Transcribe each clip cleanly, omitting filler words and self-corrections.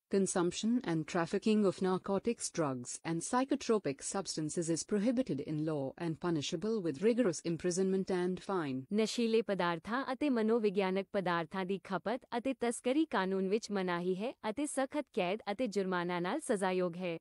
Consumption and trafficking of narcotics, drugs, and psychotropic substances is prohibited in law and punishable with rigorous imprisonment and fine. ਨਸ਼ੀਲੇ ਪਦਾਰਥਾਂ ਅਤੇ ਮਨੋਵਿਗਿਆਨਕ ਪਦਾਰਥਾਂ ਦੀ ਖਪਤ ਅਤੇ ਤਸਕਰੀ ਕਾਨੂੰਨ ਵਿੱਚ ਮਨਾਹੀ ਹੈ ਅਤੇ ਸਖਤ ਕੈਦ ਅਤੇ ਜੁਰਮਾਨਾ ਨਾਲ ਸਜ਼ਾਯੋਗ ਹੈ।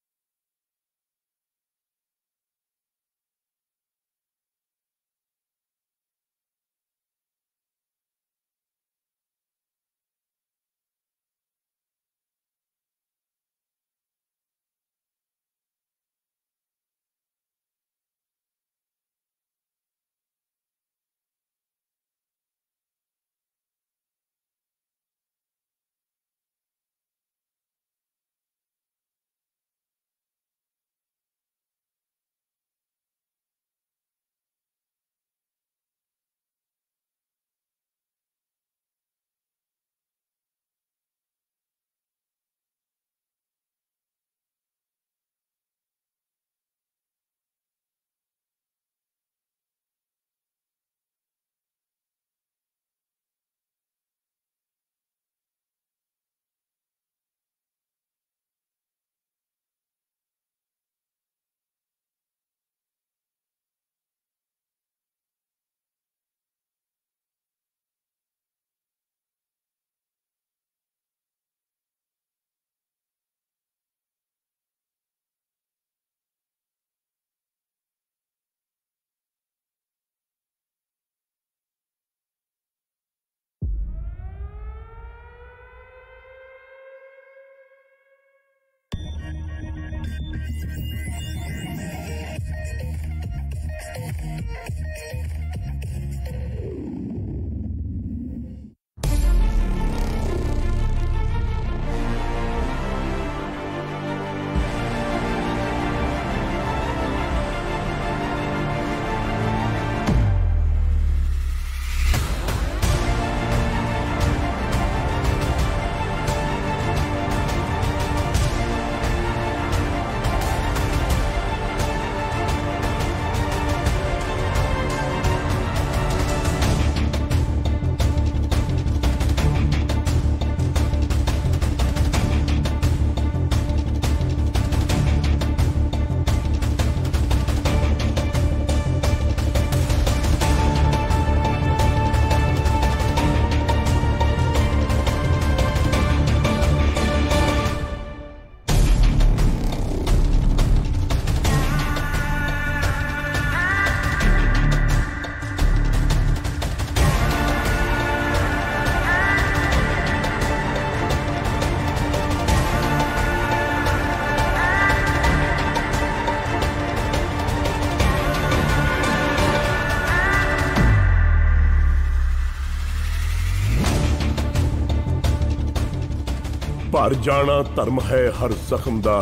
ਭਰ ਜਾਣਾ ਧਰਮ ਹੈ ਹਰ ਜ਼ਖਮ ਦਾ,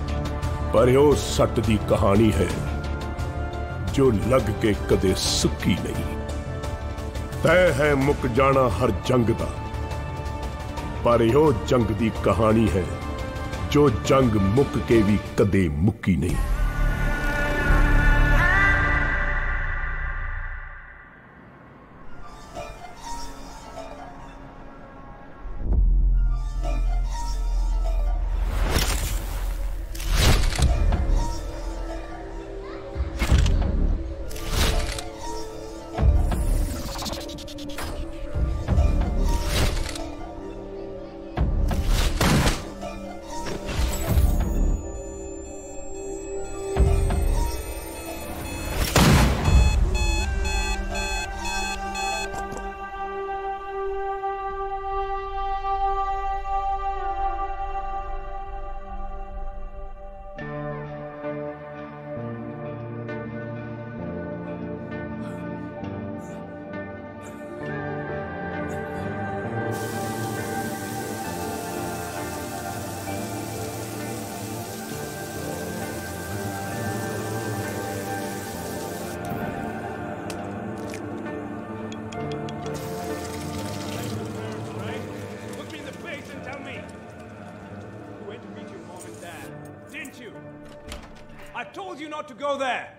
ਪਰ ਉਹ ਸੱਟ ਦੀ ਕਹਾਣੀ ਹੈ ਜੋ ਲੱਗ ਕੇ ਕਦੇ ਸੁੱਕੀ ਨਹੀਂ। ਤੈਅ ਹੈ ਮੁੱਕ ਜਾਣਾ ਹਰ ਜੰਗ ਦਾ, ਪਰ ਉਹ ਜੰਗ ਦੀ ਕਹਾਣੀ ਹੈ ਜੋ ਜੰਗ ਮੁੱਕ ਕੇ ਵੀ ਕਦੇ ਮੁੱਕੀ ਨਹੀਂ। I told you not to go there!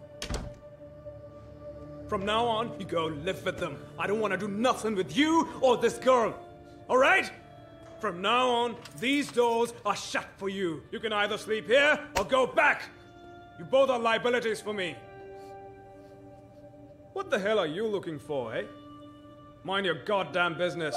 From now on, you go live with them. I don't want to do nothing with you or this girl. Alright? From now on, these doors are shut for you. You can either sleep here or go back. You both are liabilities for me. What the hell are you looking for, eh? Mind your goddamn business.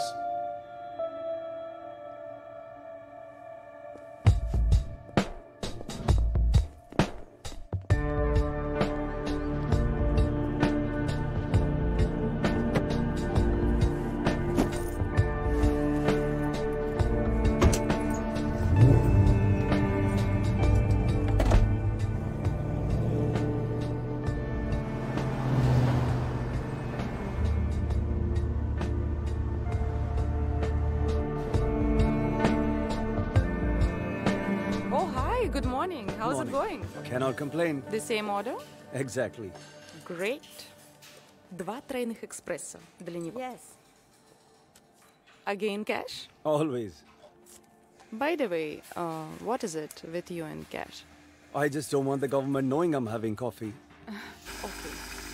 Good morning. How's it going? Cannot complain. The same order? Exactly. Great. 2 тройных экспресса для него. Yes. Again, cash? Always. By the way, what is it with you and cash? I just don't want the government knowing I'm having coffee. Okay.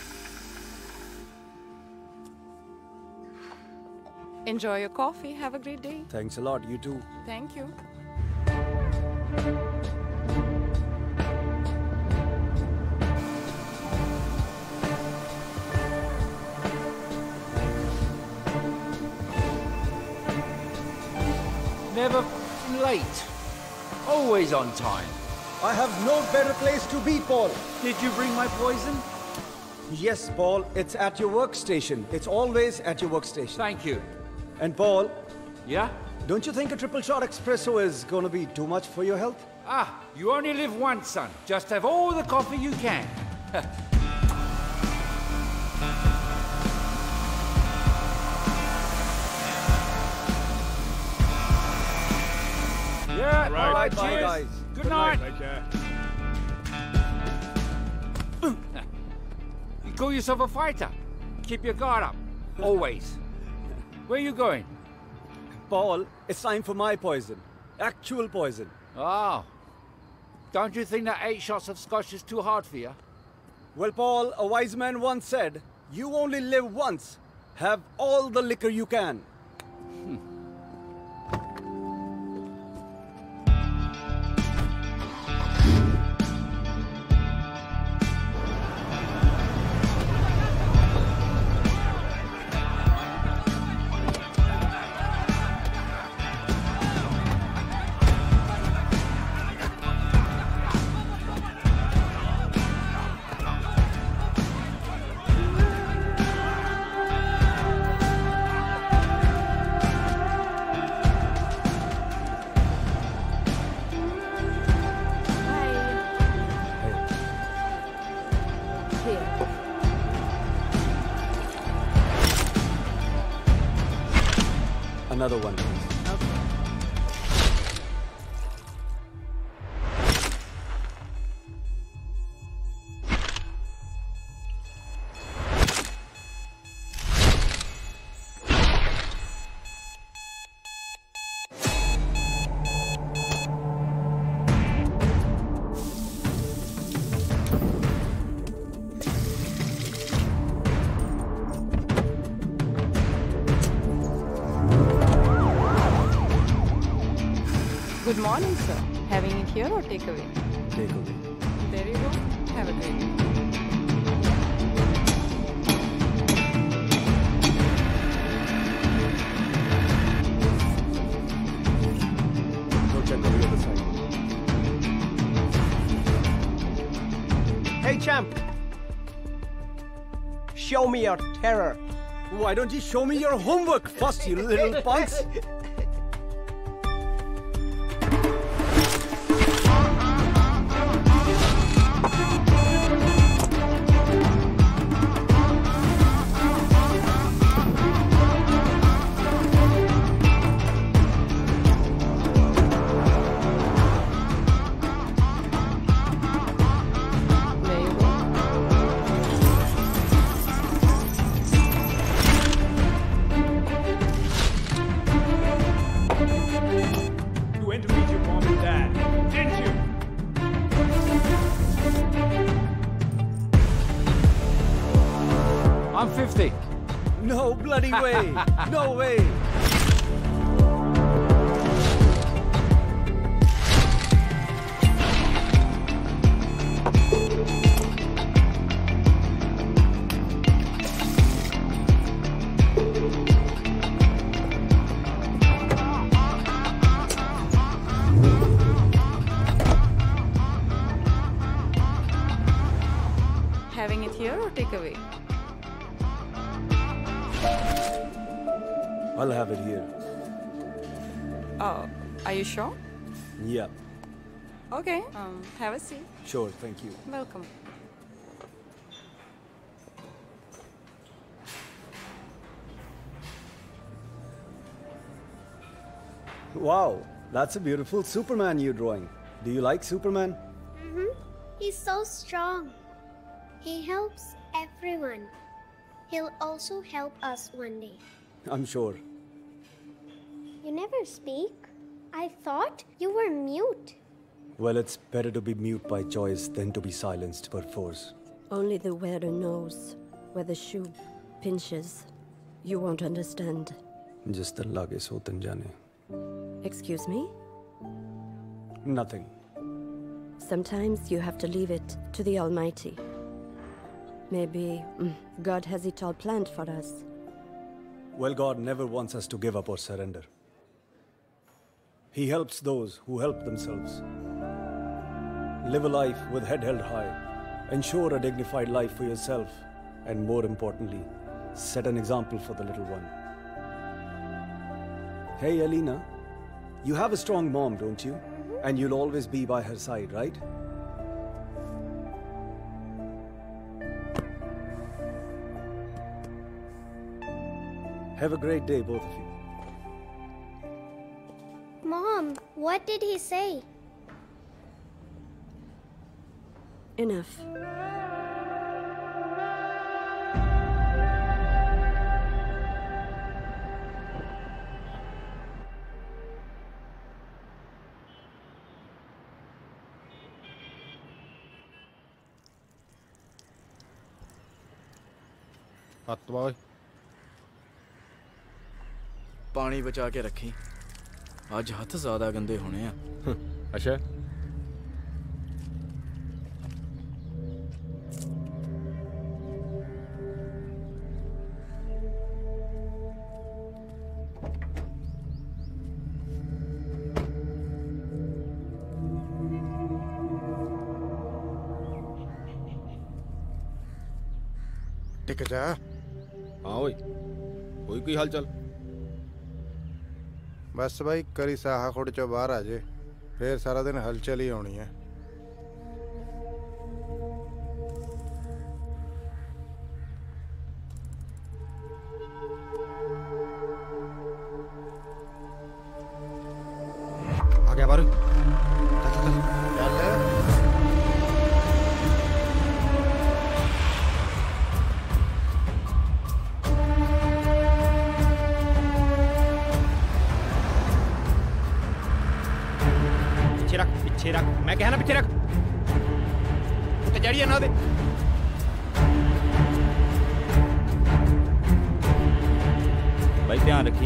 Enjoy your coffee. Have a great day. Thanks a lot. You too. Thank you. Never late. Always on time. I have no better place to be, Paul. Did you bring my poison? Yes, Paul. It's at your workstation. It's always at your workstation. Thank you. And Paul, Yeah? don't you think a triple shot espresso is going to be too much for your health? Ah, you only live once, son. Just have all the coffee you can. Yeah, Right. all right, Bye, cheers. guys. Good night. Take care. You call yourself a fighter. Keep your guard up. Always. Where are you going? Paul, it's time for my poison. Actual poison. Oh. Don't you think that 8 shots of scotch is too hard for you? Well, Paul, a wise man once said, you only live once. Have all the liquor you can. Another one, please. Good morning, sir. Having it here or take away? Take away. There you go. Have a great day. Go check on the other side. Hey, champ! Show me your terror. Why don't you show me your homework first, you little punks? There you go. You went to meet your mom and dad, didn't you? I'm 50. No bloody way. No way. take away. I'll have it here. Are you sure? Yeah. Okay. Have a seat. Sure, thank you. Welcome. Wow, that's a beautiful Superman you're drawing. Do you like Superman? He's so strong. He helps everyone. He'll also help us one day. I'm sure. You never speak. I thought you were mute. Well, it's better to be mute by choice than to be silenced by force. Only the wearer knows where the shoe pinches. You won't understand. Just the lage sotan jane. Excuse me? Nothing. Sometimes you have to leave it to the Almighty. Maybe God has it all planned for us. Well, God never wants us to give up or surrender. He helps those who help themselves. Live a life with head held high. Ensure a dignified life for yourself. And more importantly, set an example for the little one. Hey, Alina. You have a strong mom, don't you? And you'll always be by her side, right? Have a great day, both of you. Mom, what did he say? Enough. हत्थ बॉय पानी बचा के रखी अज हत्थ ज्यादा गंदे होने आ अच्छा टिक जा हाँ ओए कोई हाल चाल बस भाई करी साहा खुड़ चो बाहर आ जे फिर सारा दिन हलचल ही होनी है आ गया बारू पीछे रख मैं कहा ना पीछे रख तो जड़िए ना दे भाई ध्यान रखी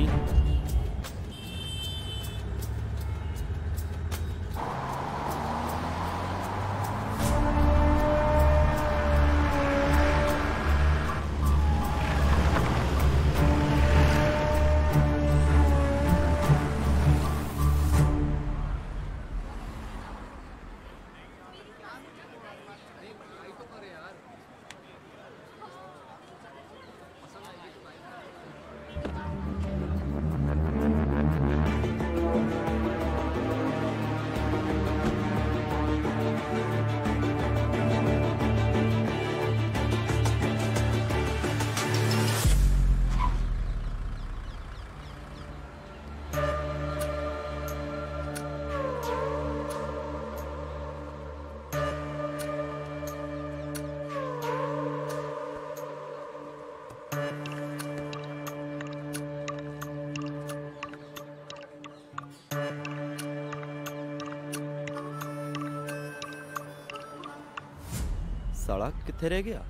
साला किथे रह गया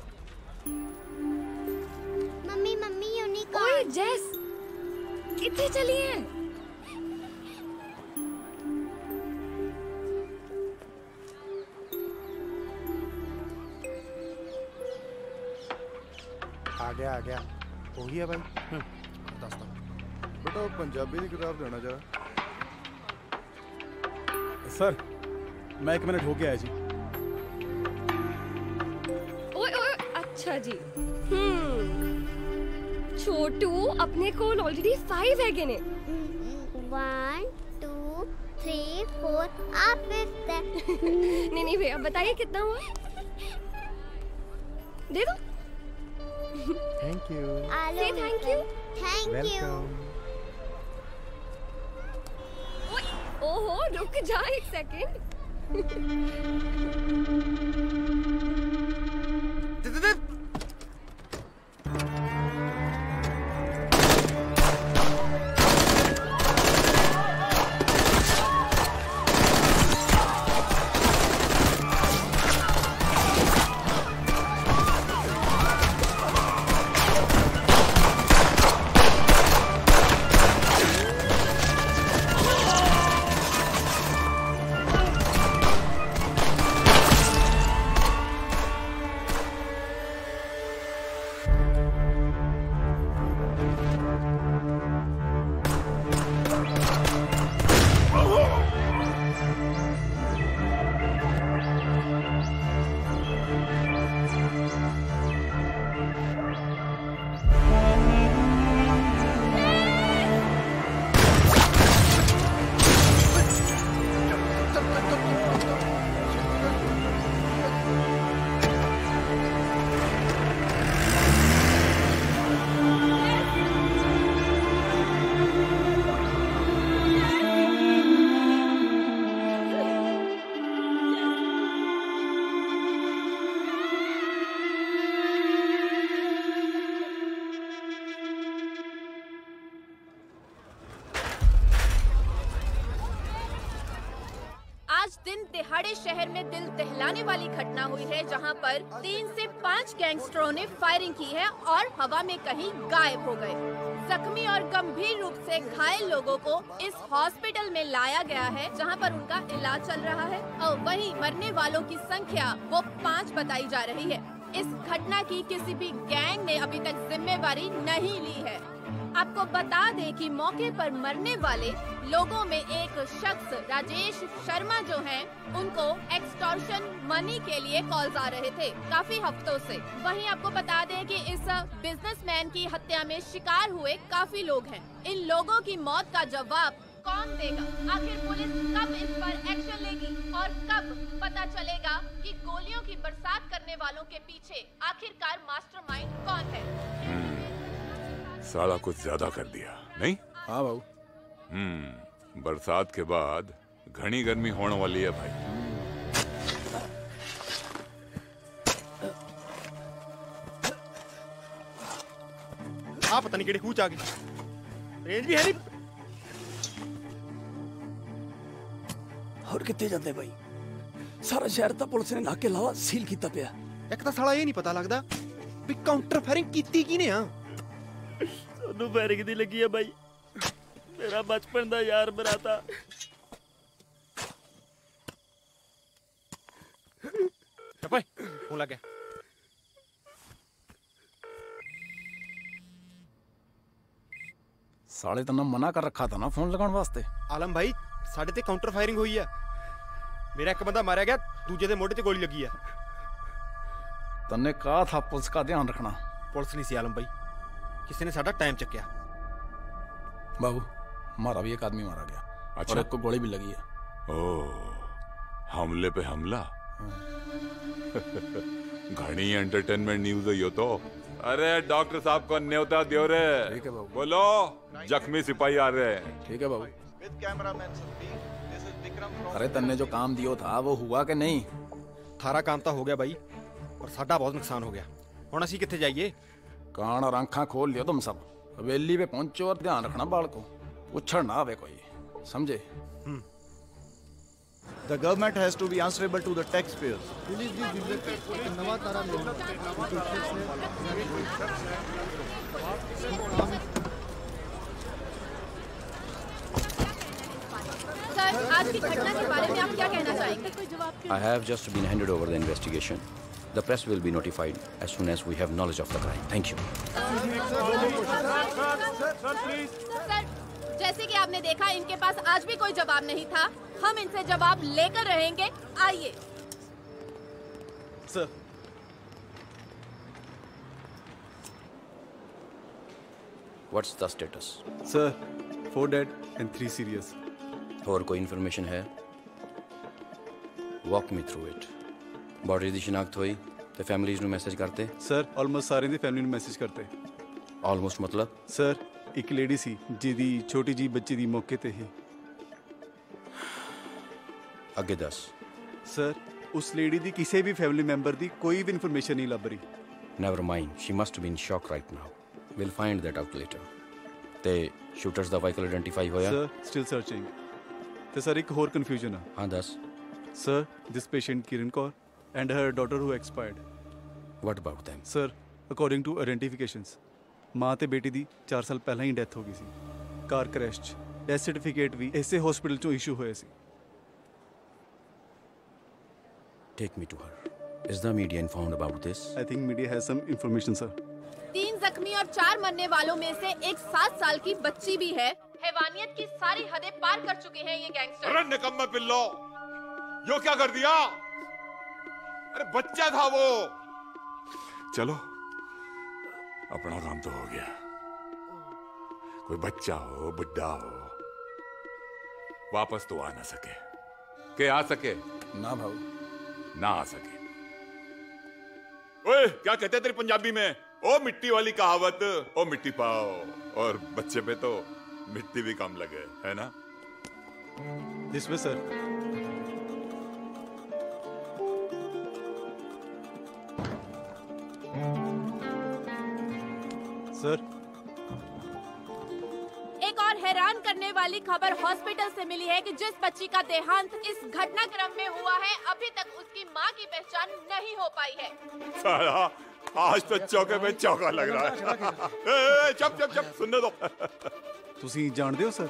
मम्मी मम्मी यूनिकॉर्न ओए जेस किथे चली है आ गया हो गया भाई दस्ता बेटा पंजाबी की किताब देना जरा सर मैं 1 मिनट हो गया है जी अच्छा जी। छोटू अपने को ऑलरेडी 5 है गिने। 1 2 3 4 आप नहीं भैया बताइए कितना हुआ? दे दो। Thank you. Say thank you. Thank you. ओहो रुक जा एक सेकेंड। दिन तिहाड़े शहर में दिल दहलाने वाली घटना हुई है, जहां पर 3 से 5 गैंगस्टरों ने फायरिंग की है और हवा में कहीं गायब हो गए। जख्मी और गंभीर रूप से घायल लोगों को इस हॉस्पिटल में लाया गया है, जहां पर उनका इलाज चल रहा है और वहीं मरने वालों की संख्या वो 5 बताई जा रही है। इस घटना की किसी भी गैंग ने अभी तक जिम्मेवारी नहीं ली है। आपको बता दें कि मौके पर मरने वाले लोगों में एक शख्स राजेश शर्मा जो हैं, उनको एक्सटॉर्शन मनी के लिए कॉल्स आ रहे थे काफी हफ्तों से। वहीं आपको बता दें कि इस बिजनेसमैन की हत्या में शिकार हुए काफी लोग हैं। इन लोगों की मौत का जवाब कौन देगा? आखिर पुलिस कब इस पर एक्शन लेगी और कब पता चलेगा कि गोलियों की बरसात करने वालों के पीछे आखिरकार मास्टरमाइंड कौन है? साला कुछ ज्यादा कर दिया नहीं? हाँ बाबू। बरसात के बाद घनी गर्मी होने वाली है भाई। आप पता नहीं केड़े कूच आ गए, रेंज भी है नहीं। और कितने जाते भाई? सारा शहर तो पुलिस ने नाके लावा सील कीता पिया। एक तो साला ये नहीं पता लगता भी काउंटर फायरिंग कीती की ने। हाँ सोनू फायरिंग दी लगी है भाई, मेरा बचपन दा यार बराता। चपाई फोन लग गया। साले तन्ना मना कर रखा था ना फोन लगाने वास्ते। आलम भाई साढ़े ते काउंटर फायरिंग हुई है। मेरा एक बंदा मारा गया, दूजे दे मोढे ते गोली लगी है। तन्ने कहा था पुलिस का ध्यान रखना। पुलिस नहीं सी आलम भाई, किसी ने साडा टाइम चक्या। बाबू हमारा भी एक आदमी मारा गया। अच्छा? और एक को गोली भी लगी है। ओह, हमले पे हमला। घनी एंटरटेनमेंट न्यूज है ये तो। अरे डॉक्टर साहब को न्योता दियो रे। ठीक है बाबू। बोलो जख्मी सिपाही आ रहे हैं। ठीक है बाबू। अरे तन्ने जो काम दियो था वो हुआ कि नहीं? थारा काम तो हो गया भाई, और साडा बहुत नुकसान हो गया। हुण असीं कित्थे जाइए? कान और आंखा खोल लियो तुम सब। हवेली पे पहुंचो और ध्यान रखना बाल को, उछड़ ना आवे कोई, समझे? The government has to be answerable to the taxpayers. Sir, आज की घटना के बारे में आप क्या कहना चाहेंगे? I have just been handed over the investigation. The press will be notified as soon as we have knowledge of the crime. Thank you. Sir, जैसे कि आपने देखा इनके पास आज भी कोई जवाब नहीं था। हम इनसे जवाब लेकर रहेंगे। आइए sir, What's the status? Sir, 4 dead and 3 serious. और कोई information है? Walk me through it. Body ਦੀ ਸ਼ਨਾਖਤ ਹੋਈ ਤੇ families ਨੂੰ ਮੈਸੇਜ ਕਰਤੇ? Sir, almost ਸਾਰਿਆਂ ਦੀ family ਨੂੰ ਮੈਸੇਜ ਕਰਤੇ. Almost ਮਤਲਬ? Sir, ਇੱਕ ਲੇਡੀ ਸੀ ਜਿਹਦੀ ਛੋਟੀ ਜੀ ਬੱਚੀ ਦੀ ਮੌਕੇ ਤੇ ਹੀ. ਅੱਗੇ ਦੱਸ. Sir, ਉਸ ਲੇਡੀ ਦੀ ਕਿਸੇ ਵੀ ਫੈਮਿਲੀ ਮੈਂਬਰ ਦੀ ਕੋਈ ਵੀ ਇਨਫੋਰਮੇਸ਼ਨ ਨਹੀਂ ਲੱਭ ਰਹੀ. Never mind. She must be in shock right now. We'll find that out later. ਤੇ shooters ਦਾ vehicle identify ਹੋਇਆ? Sir, still searching. ਤੇ sir ਇੱਕ ਹੋਰ confusion ਆ. ਹਾਂ ਦੱਸ. Sir, this patient Kiran Kaur and her daughter who expired. What about them? Sir, according to identifications, ਮਾਂ ਤੇ ਬੇਟੀ ਦੀ 4 ਸਾਲ ਪਹਿਲਾਂ ਹੀ ਡੈਥ ਹੋ ਗਈ ਸੀ. ਕਾਰ ਕ੍ਰੈਸ਼ 'ਚ. ਡੈਥ ਸਰਟੀਫਿਕੇਟ ਵੀ ਇਸੇ ਹਸਪੀਟਲ 'ਚੋਂ ਇਸ਼ੂ ਹੋਇਆ ਸੀ. Take me to her. Is the media informed about this? I think media has some information, sir. 3 जख्मी और 4 मरने वालों में से एक 7 साल की बच्ची भी है. हैवानियत की सारी हदें पार कर चुके हैं ये गैंगस्टर. अरे निकम्मे पिल्लो, यो क्या कर दिया? अरे बच्चा था वो. चलो, अपना काम तो हो गया. कोई बच्चा हो, बुढ़ा हो, वापस तो आ ना सके. के आ सके? ना भाऊ, ना आ सके. ओए, क्या कहते हैं तेरी पंजाबी में? ओ मिट्टी वाली कहावत, ओ मिट्टी पाओ. और बच्चे पे तो मिट्टी भी कम लगे, है ना? This way, sir. Sir. एक और हैरान करने वाली खबर हॉस्पिटल से मिली है कि जिस बच्ची का देहांत इस घटनाक्रम में हुआ है, अभी तक उसकी मां की पहचान नहीं हो पाई है. साला, आज तो चौके पे चौका लग रहा है. चुप चुप चुप, सुनने दो. तुसी जानते हो सर?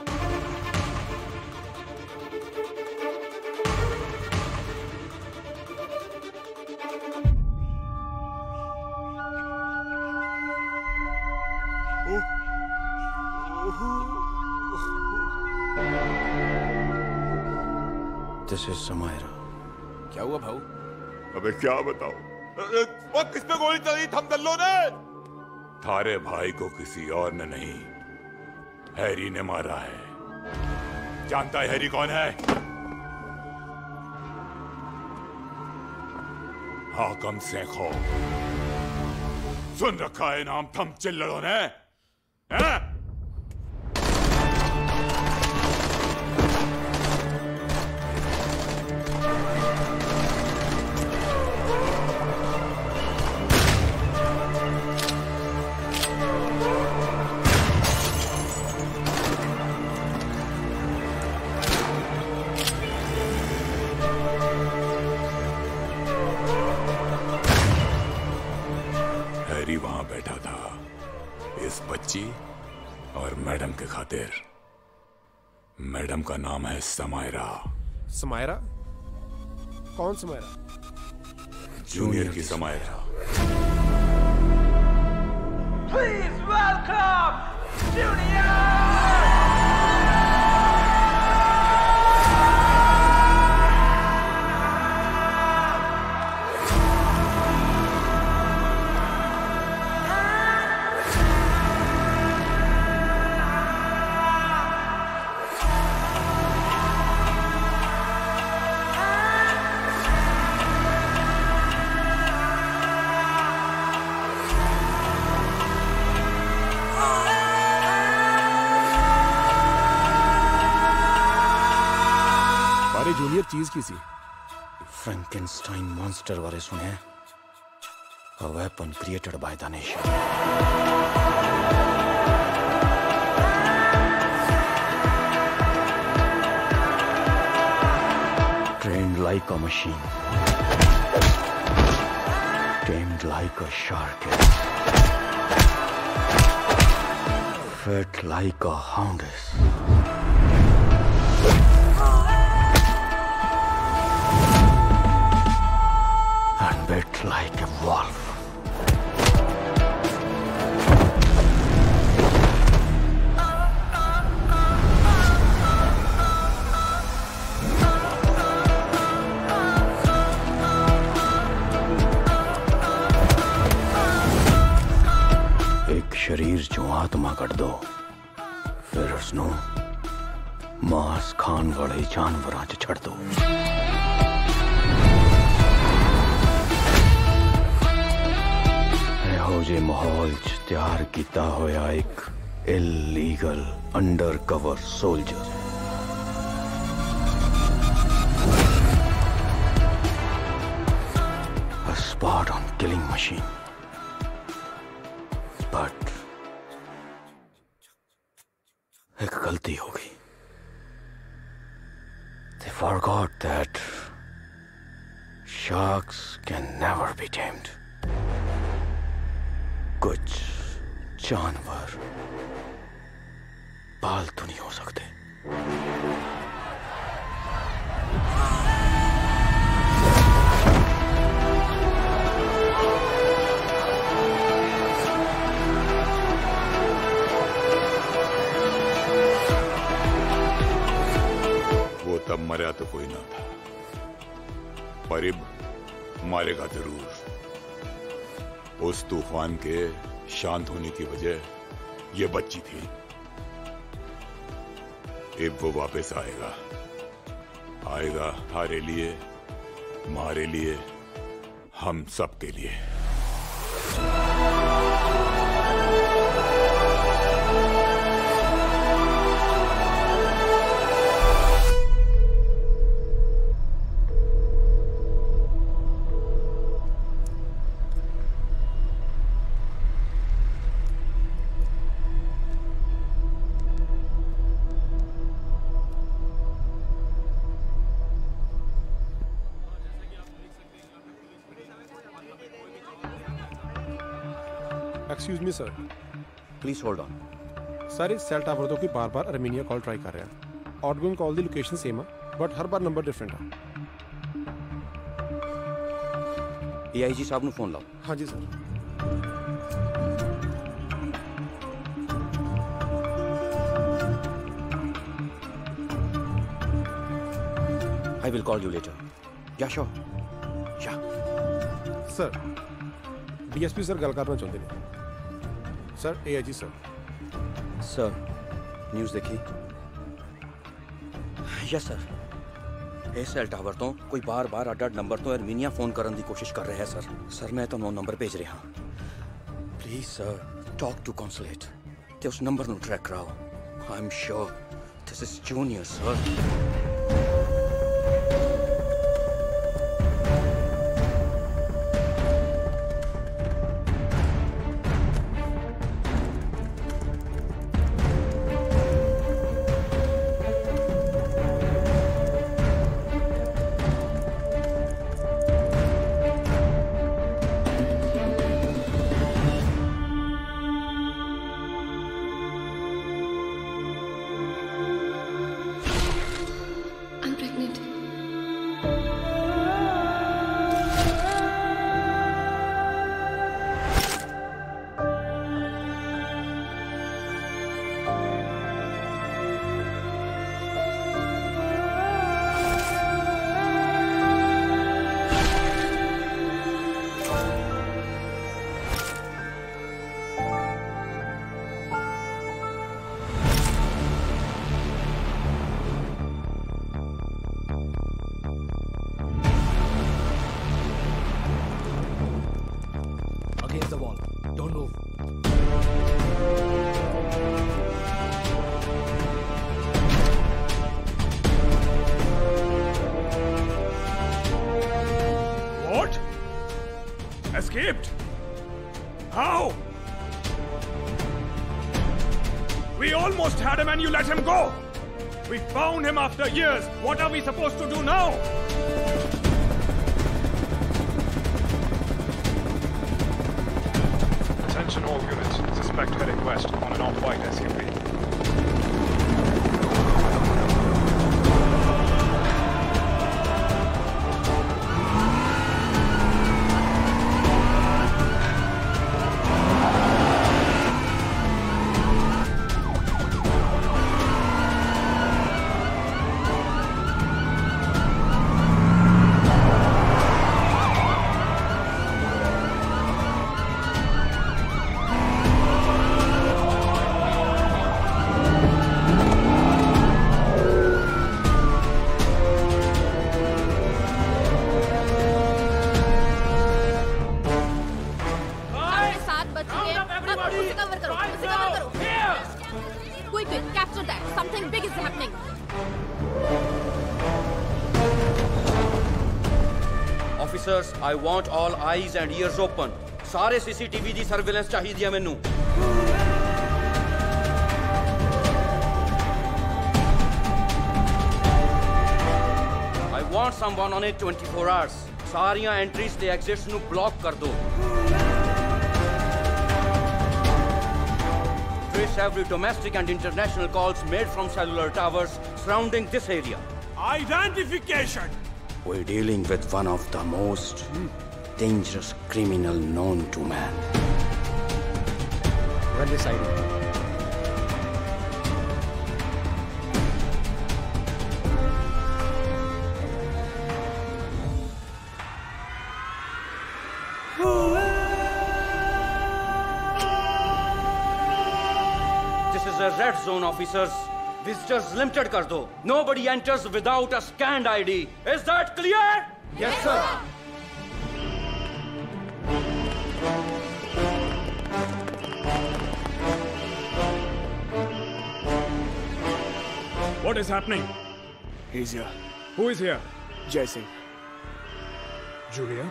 This is Samaira. क्या हुआ भाऊ? अबे क्या बताओ? वो किस पे गोली चली? थम दल्लो ने? थारे भाई को किसी और ने नहीं, हैरी ने मारा है. जानता है हैरी कौन है? हाकम सेखो. सुन रखा है नाम थम चिल्लरों ने? हैं? वहां बैठा था इस बच्ची और मैडम के खातिर. मैडम का नाम है समायरा. समायरा? कौन समायरा? जूनियर की Samaira. Please welcome Junior! Junior चीज की सी? फ्रैंकेनस्टाइन मॉन्स्टर बारे सुने? A weapon created by the nation. Trained like a machine. Tamed like a shark. Fed like a hound is. Bit like a wolf. एक शरीर जो आत्मा ਕੱਢ ਦੋ ਫਿਰ ਉਸ ਨੂੰ ਮਾਸ ਖਾਣ ਵਾਲੇ ਜਾਨਵਰਾਂ 'ਚ ਛੱਡ ਦੋ। ਇਹੋ ਜਿਹੇ ਮਾਹੌਲ 'ਚ ਤਿਆਰ ਕੀਤਾ ਹੋਇਆ ਇੱਕ illegal undercover soldier. A spot on killing machine. But एक गलती हो गई। They forgot that sharks can never be tamed. कुछ जानवर पालतू नहीं हो सकते। वो तब मरा तो कोई ना था, पर अब मारेगा जरूर। उस तूफान के शांत होने की वजह ये बच्ची थी। अब वो वापस आएगा, आएगा हमारे लिए, हमारे लिए, हम सबके लिए। Excuse me sir, please hold on. Sir इस सेल टावर तो कोई बार बार अर्मीनिया कॉल ट्राई कर रहा है। आउटगोइंग कॉल दी लोकेशन सेम है बट हर बार नंबर डिफरेंट है। AIG साहब ਨੂੰ ਫੋਨ ਲਾਓ। हाँ जी sir. I will call you later. Yeah, sure. Yeah. Sir, DSP sir गल करना चाहते हैं। Sir, AIG sir. Sir, news देखी? Yes sir. ਇਹ ਸੈਲ ਟਾਵਰ ਤੋਂ ਕੋਈ ਬਾਰ-ਬਾਰ ਅੱਡ-ਅੱਡ ਨੰਬਰ ਤੋਂ ਅਰਮੀਨੀਆ ਫੋਨ ਕਰਨ ਦੀ ਕੋਸ਼ਿਸ਼ ਕਰ ਰਿਹਾ ਹੈ ਸਰ। ਸਰ ਮੈਂ ਤੁਹਾਨੂੰ ਨੰਬਰ ਭੇਜ ਰਿਹਾ। Please sir, talk to consulate ਤੇ ਉਸ ਨੰਬਰ ਨੂੰ ਟਰੈਕ ਕਰਾਓ। I am sure this is Junior sir. Escaped? How? We almost had him and you let him go. We found him after years. What are we supposed to do now? Attention all units. Suspect heading west on an off-white SUV. Officers, I want all eyes and ears open. सारे CCTV दी surveillance चाहिए मैनू. I want someone on it 24 hours. सारियां entries ते exits नू block कर दो. Trace every domestic and international calls made from cellular towers surrounding this area. Identification! We're dealing with one of the most dangerous criminal known to man. Run this ID. This is a red zone, officers. Visitors limited kar do. Nobody enters without a scanned ID. Is that clear? Yes, sir. What is happening? He's here. Who is here? Jai Singh. Julia?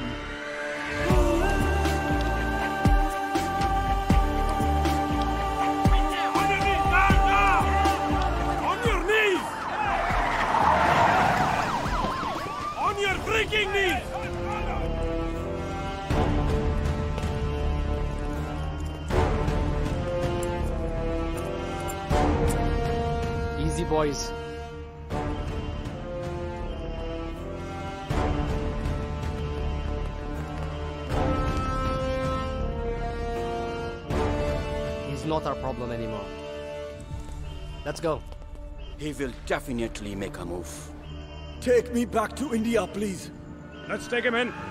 Freaking knees! Easy, boys. He's not our problem anymore. Let's go. He will definitely make a move. Take me back to India, please. Let's take him in.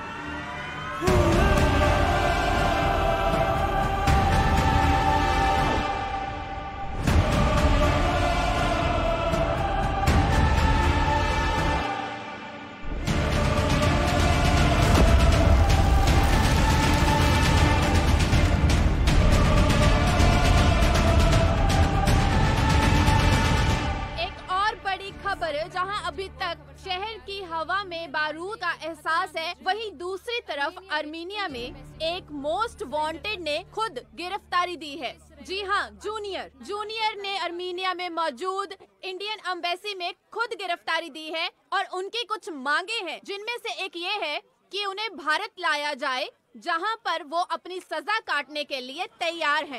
बारूद का एहसास है, वहीं दूसरी तरफ अर्मीनिया में एक most wanted ने खुद गिरफ्तारी दी है। जी हाँ, जूनियर ने अर्मीनिया में मौजूद इंडियन एम्बेसी में खुद गिरफ्तारी दी है और उनकी कुछ मांगे हैं, जिनमें से एक ये है कि उन्हें भारत लाया जाए, जहां पर वो अपनी सजा काटने के लिए तैयार हैं।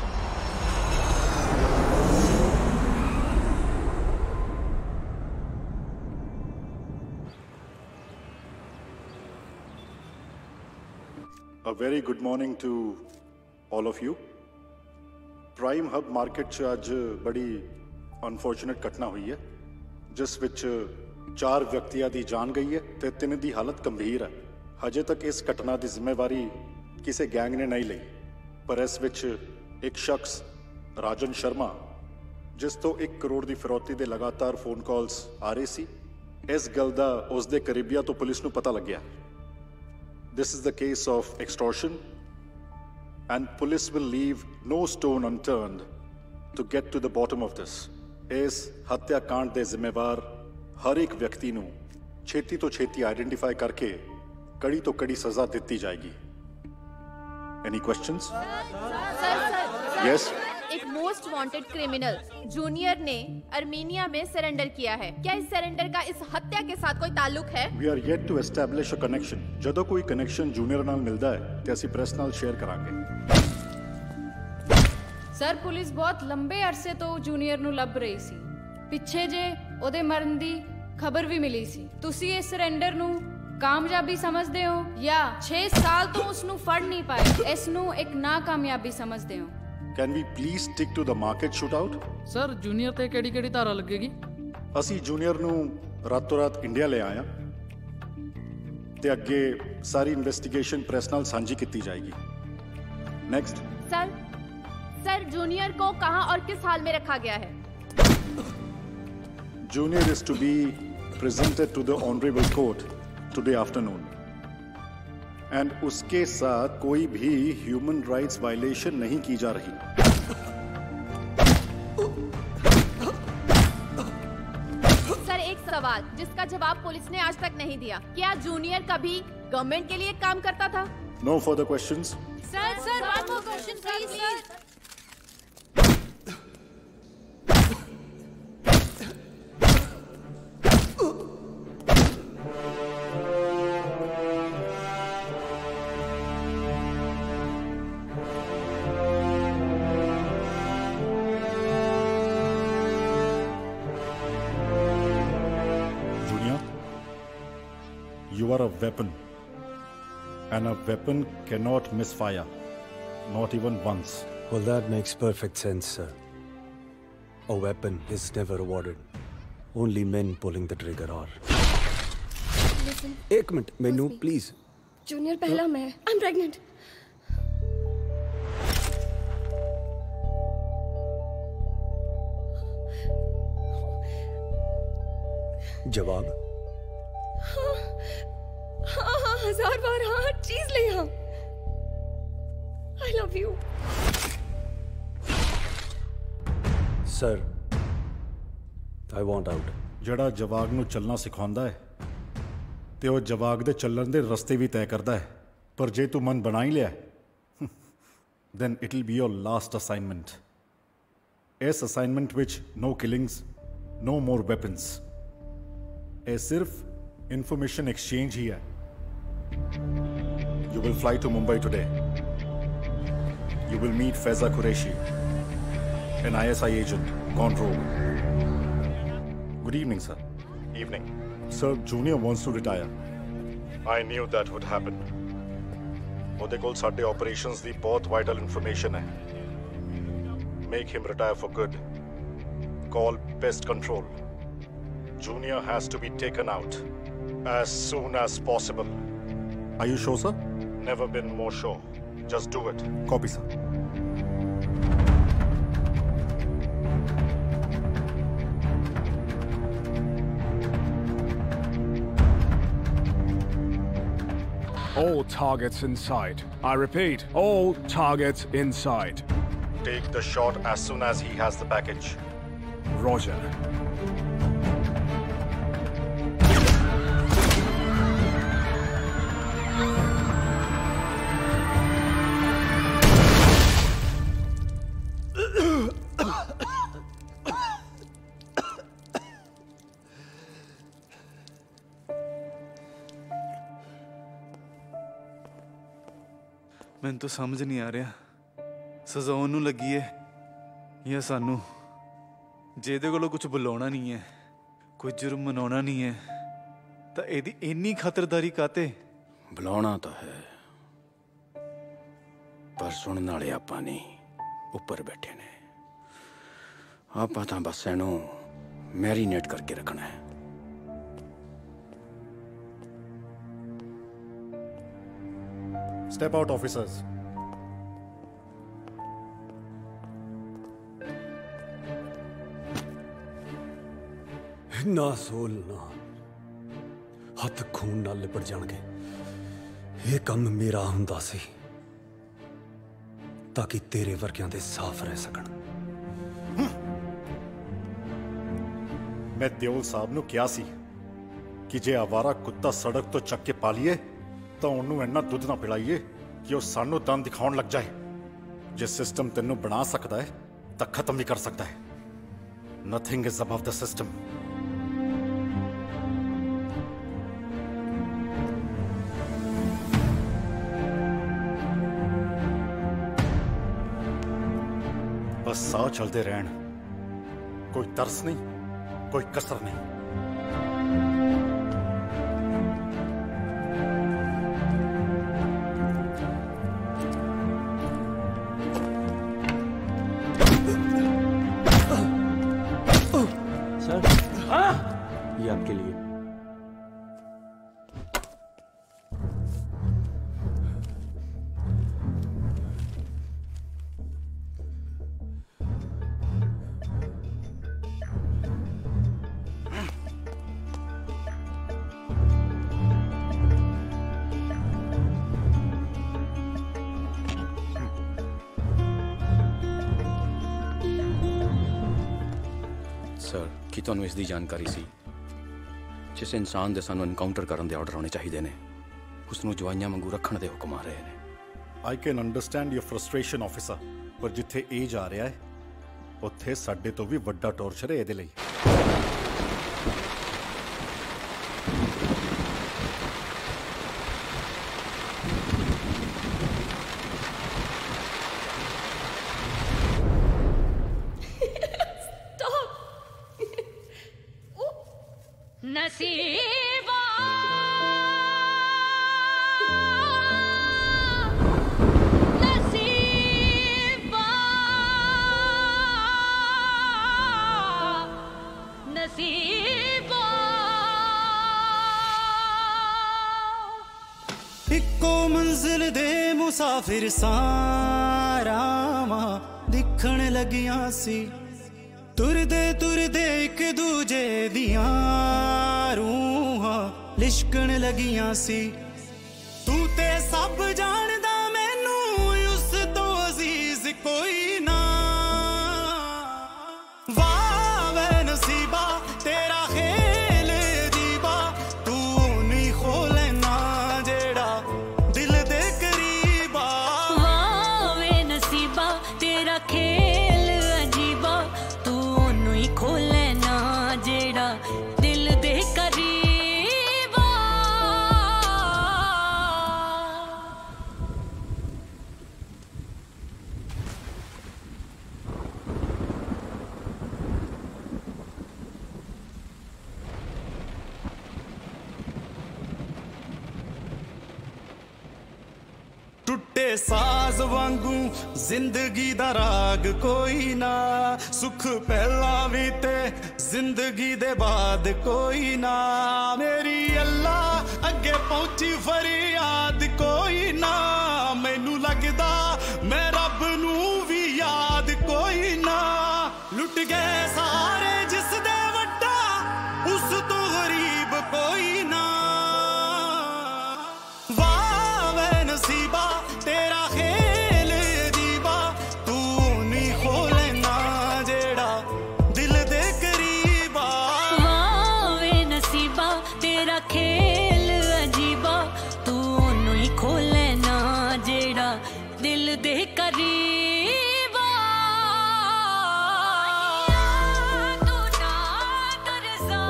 A very good morning to all of you. Prime Hub Market च आज बड़ी अनफॉर्चुनेट घटना हुई है, जिस विच 4 व्यक्तियों की जान गई है ते 3 की हालत गंभीर है। हजे तक इस घटना की जिम्मेवारी किसी गैंग ने नहीं ली, पर इस विच एक शख्स राजन शर्मा, जिस तो 1 करोड़ की फिरौती के लगातार फोन कॉल्स आ रही सी, इस गल दा उस दे करीबिया तो पुलिस नूं पता लग गया। This is the case of extortion, and police will leave no stone unturned to get to the bottom of this. इस हत्याकांड दे जिम्मेवार हर एक व्यक्ति नूं छेती तो छेती आइडेंटिफाई करके कड़ी तो कड़ी सजा दी जाएगी। Any questions? Yes. एक मोस्ट वांटेड क्रिमिनल जूनियर ने अर्मीनिया में सरेंडर किया है। क्या इस सरेंडर का इस हत्या के साथ कोई ताल्लुक है? We are yet to establish a connection. जदों कोई कनेक्शन जूनियर नाल मिलदा है ते असीं प्रेस नाल शेयर करांगे। सर, पुलिस बहुत लंबे अरसे तो जूनियर ਨੂੰ ਲੱਭ ਰਹੀ ਸੀ। ਪਿੱਛੇ ਜੇ ਉਹਦੇ ਮਰਨ ਦੀ ਖਬਰ ਵੀ ਮਿਲੀ ਸੀ। ਤੁਸੀਂ ਇਸ ਸਰੈਂਡਰ ਨੂੰ ਕਾਮਯਾਬੀ ਸਮਝਦੇ ਹੋ ਜਾਂ 6 ਸਾਲ ਤੋਂ ਉਸ ਨੂੰ ਫੜ ਨਹੀਂ ਪਾਏ ਇਸ ਨੂੰ ਇੱਕ ਨਾਕਾਮਯਾਬੀ ਸਮਝਦੇ ਹੋ? Can we please stick to the market shootout? Sir, Junior ते केड़ी धारा लगेगी? ਅਸੀਂ ਜੂਨੀਅਰ ਨੂੰ ਰਾਤੋਂ ਰਾਤ ਇੰਡੀਆ ਲੈ ਆਇਆ ਤੇ ਅੱਗੇ ਸਾਰੀ ਇਨਵੈਸਟੀਗੇਸ਼ਨ ਪ੍ਰੈਸ ਨਾਲ ਸਾਂਝੀ ਕੀਤੀ ਜਾਏਗੀ। नेक्स्ट। सर, जूनियर को कहां और किस हाल में रखा गया है? Junior is to be presented to the honorable court today afternoon. And उसके साथ कोई भी ह्यूमन राइट्स वायलेशन नहीं की जा रही। सर, एक सवाल जिसका जवाब पुलिस ने आज तक नहीं दिया। क्या जूनियर कभी गवर्नमेंट के लिए काम करता था? No further questions. Sir one more question please. You are a weapon, and a weapon cannot misfire, not even once. Well, that makes perfect sense, sir. A weapon is never awarded. Only men pulling the trigger are. Listen. एक minute, मेनू, please. Junior पहला मैं। I'm pregnant. जवाब? हाँ, 1000 बार हाँ, चीज ले आओ। I love you. Sir, I want out. ਜਿਹੜਾ ਜਵਾਗ ਨੂੰ ਚੱਲਣਾ ਸਿਖਾਉਂਦਾ ਹੈ ਤੇ ਉਹ ਜਵਾਗ ਦੇ ਚੱਲਣ ਦੇ ਰਸਤੇ ਵੀ ਤੈਅ ਕਰਦਾ ਹੈ, ਪਰ ਜੇ ਤੂੰ ਮਨ ਬਣਾ ਹੀ ਲਿਆ then it will be your last assignment. ਇਸ ਅਸਾਈਨਮੈਂਟ ਵਿੱਚ no killings, no more weapons. ਇਹ ਸਿਰਫ information exchange ही है. You will fly to Mumbai today. You will meet Faiza Qureshi, an ISI agent gone rogue. Good evening, sir. Evening. Sir, Junior wants to retire. I knew that would happen. ਉਹਦੇ ਕੋਲ ਸਾਡੇ operations ਦੀ ਬਹੁਤ vital information ਹੈ. Make him retire for good. Call pest control. Junior has to be taken out as soon as possible. Are you sure, sir? Never been more sure. Just do it. Copy, sir. All targets inside. I repeat, all targets inside. Take the shot as soon as he has the package. Roger. ਮੈਨੂੰ ਤਾਂ ਸਮਝ ਨਹੀਂ ਆ ਰਿਹਾ ਸਜ਼ਾ ਉਹਨੂੰ ਲੱਗੀ ਹੈ ਜਾਂ ਸਾਨੂੰ। ਜੇ ਇਹਦੇ ਕੋਲੋਂ ਕੁਝ ਬੁਲਾਉਣਾ ਨਹੀਂ ਹੈ, ਕੋਈ ਜੁਰਮ ਮਨਾਉਣਾ ਨਹੀਂ ਹੈ, ਤਾਂ ਇਹਦੀ ਇੰਨੀ ਖਾਤਰਦਾਰੀ ਕਾਤੇ? ਬੁਲਾਉਣਾ ਤਾਂ ਹੈ, ਪਰ ਸੁਣਨ ਵਾਲੇ ਆਪਾਂ ਨਹੀਂ, ਉੱਪਰ ਬੈਠੇ ਨੇ। ਆਪਾਂ ਤਾਂ ਬਸ ਇਹਨੂੰ ਮੈਰੀਨੇਟ ਕਰਕੇ ਰੱਖਣਾ ਹੈ। Step out, officers. ਨਾ ਸੋਲ ਨਾ ਹੱਥ ਖੂਨ ਨਾਲ ਲਿਪਟ ਜਾਣਗੇ। ਇਹ ਕੰਮ ਮੇਰਾ ਹੁੰਦਾ ਸੀ ਤਾਂ ਕਿ ਤੇਰੇ ਵਰਗਿਆਂ ਦੇ ਸਾਫ਼ ਰਹਿ ਸਕਣ। ਮੈਂ ਦਿਓਲ ਸਾਹਿਬ ਨੂੰ ਕਿਹਾ ਸੀ ਕਿ ਜੇ ਆਵਾਰਾ ਕੁੱਤਾ ਸੜਕ ਤੋਂ ਚੱਕ ਕੇ ਪਾ ਲਈਏ ਤਾਂ ਉਹਨੂੰ ਇੰਨਾ ਦੁੱਧ ਨਾ ਪਿਲਾਈਏ ਕਿ ਉਹ ਸਾਨੂੰ ਦੰਦ ਦਿਖਾਉਣ ਲੱਗ ਜਾਏ। ਜੇ ਸਿਸਟਮ ਤੈਨੂੰ ਬਣਾ ਸਕਦਾ ਹੈ ਤਾਂ ਖਤਮ ਵੀ ਕਰ ਸਕਦਾ ਹੈ। Nothing is above the system. बस साह चलते रहन, कोई तरस नहीं, कोई कसर नहीं। सर, ये आपके लिए। ਸਰ ਕੀ ਤੁਹਾਨੂੰ ਇਸ ਦੀ ਜਾਣਕਾਰੀ ਸੀ? जिस इंसान दे सानू एनकाउंटर करन दे ऑर्डर होने चाहिए ने उसनू जवाइयां वांगू रखण दे हुक्म आ रहे ने। I can understand your frustration officer, पर जिथे ये जा रहा है उत्थे साडे तो भी वड्डा टॉर्चर है इहदे लई। नसीबा नसीबा नसीबा इक्को मंजिल दे मुसाफिर सारावा दिखण लगियां सी, तुरदे तुरदे एक दूजे दियां रूहां लिशकण लगियां सी। तू ते सब जानदा मैनू उस तो अजीज कोई ना। वाह वे नसीबा तेरा खेल अजीबा, तू नहीं खोले ना जेड़ा दिल दे करीबा। वाह वे नसीबा तेरा खेल अजीबा, तू नहीं खोले ना जेड़ा दिल दे करीबा। टुटे साज वांगू जिंदगी दा राग कोई ना, सुख पहला भी ते जिंदगी दे बाद कोई ना। मेरी अल्लाह अगे पहुंची फरियाद कोई ना, मैनू लगदा मैं रब नू भी याद कोई ना। लुट गए सारे जिस दे वड्डा उस तो गरीब कोई ना। वाह वे नसीबा तेरा खेल अजीबा, तू नहीं खोले ना जेड़ा दिल दे करीबा। वाह वे नसीबा तेरा खेल अजीबा, तू नहीं खोले ना जेड़ा दिल दे करीबा। तू ना तरसा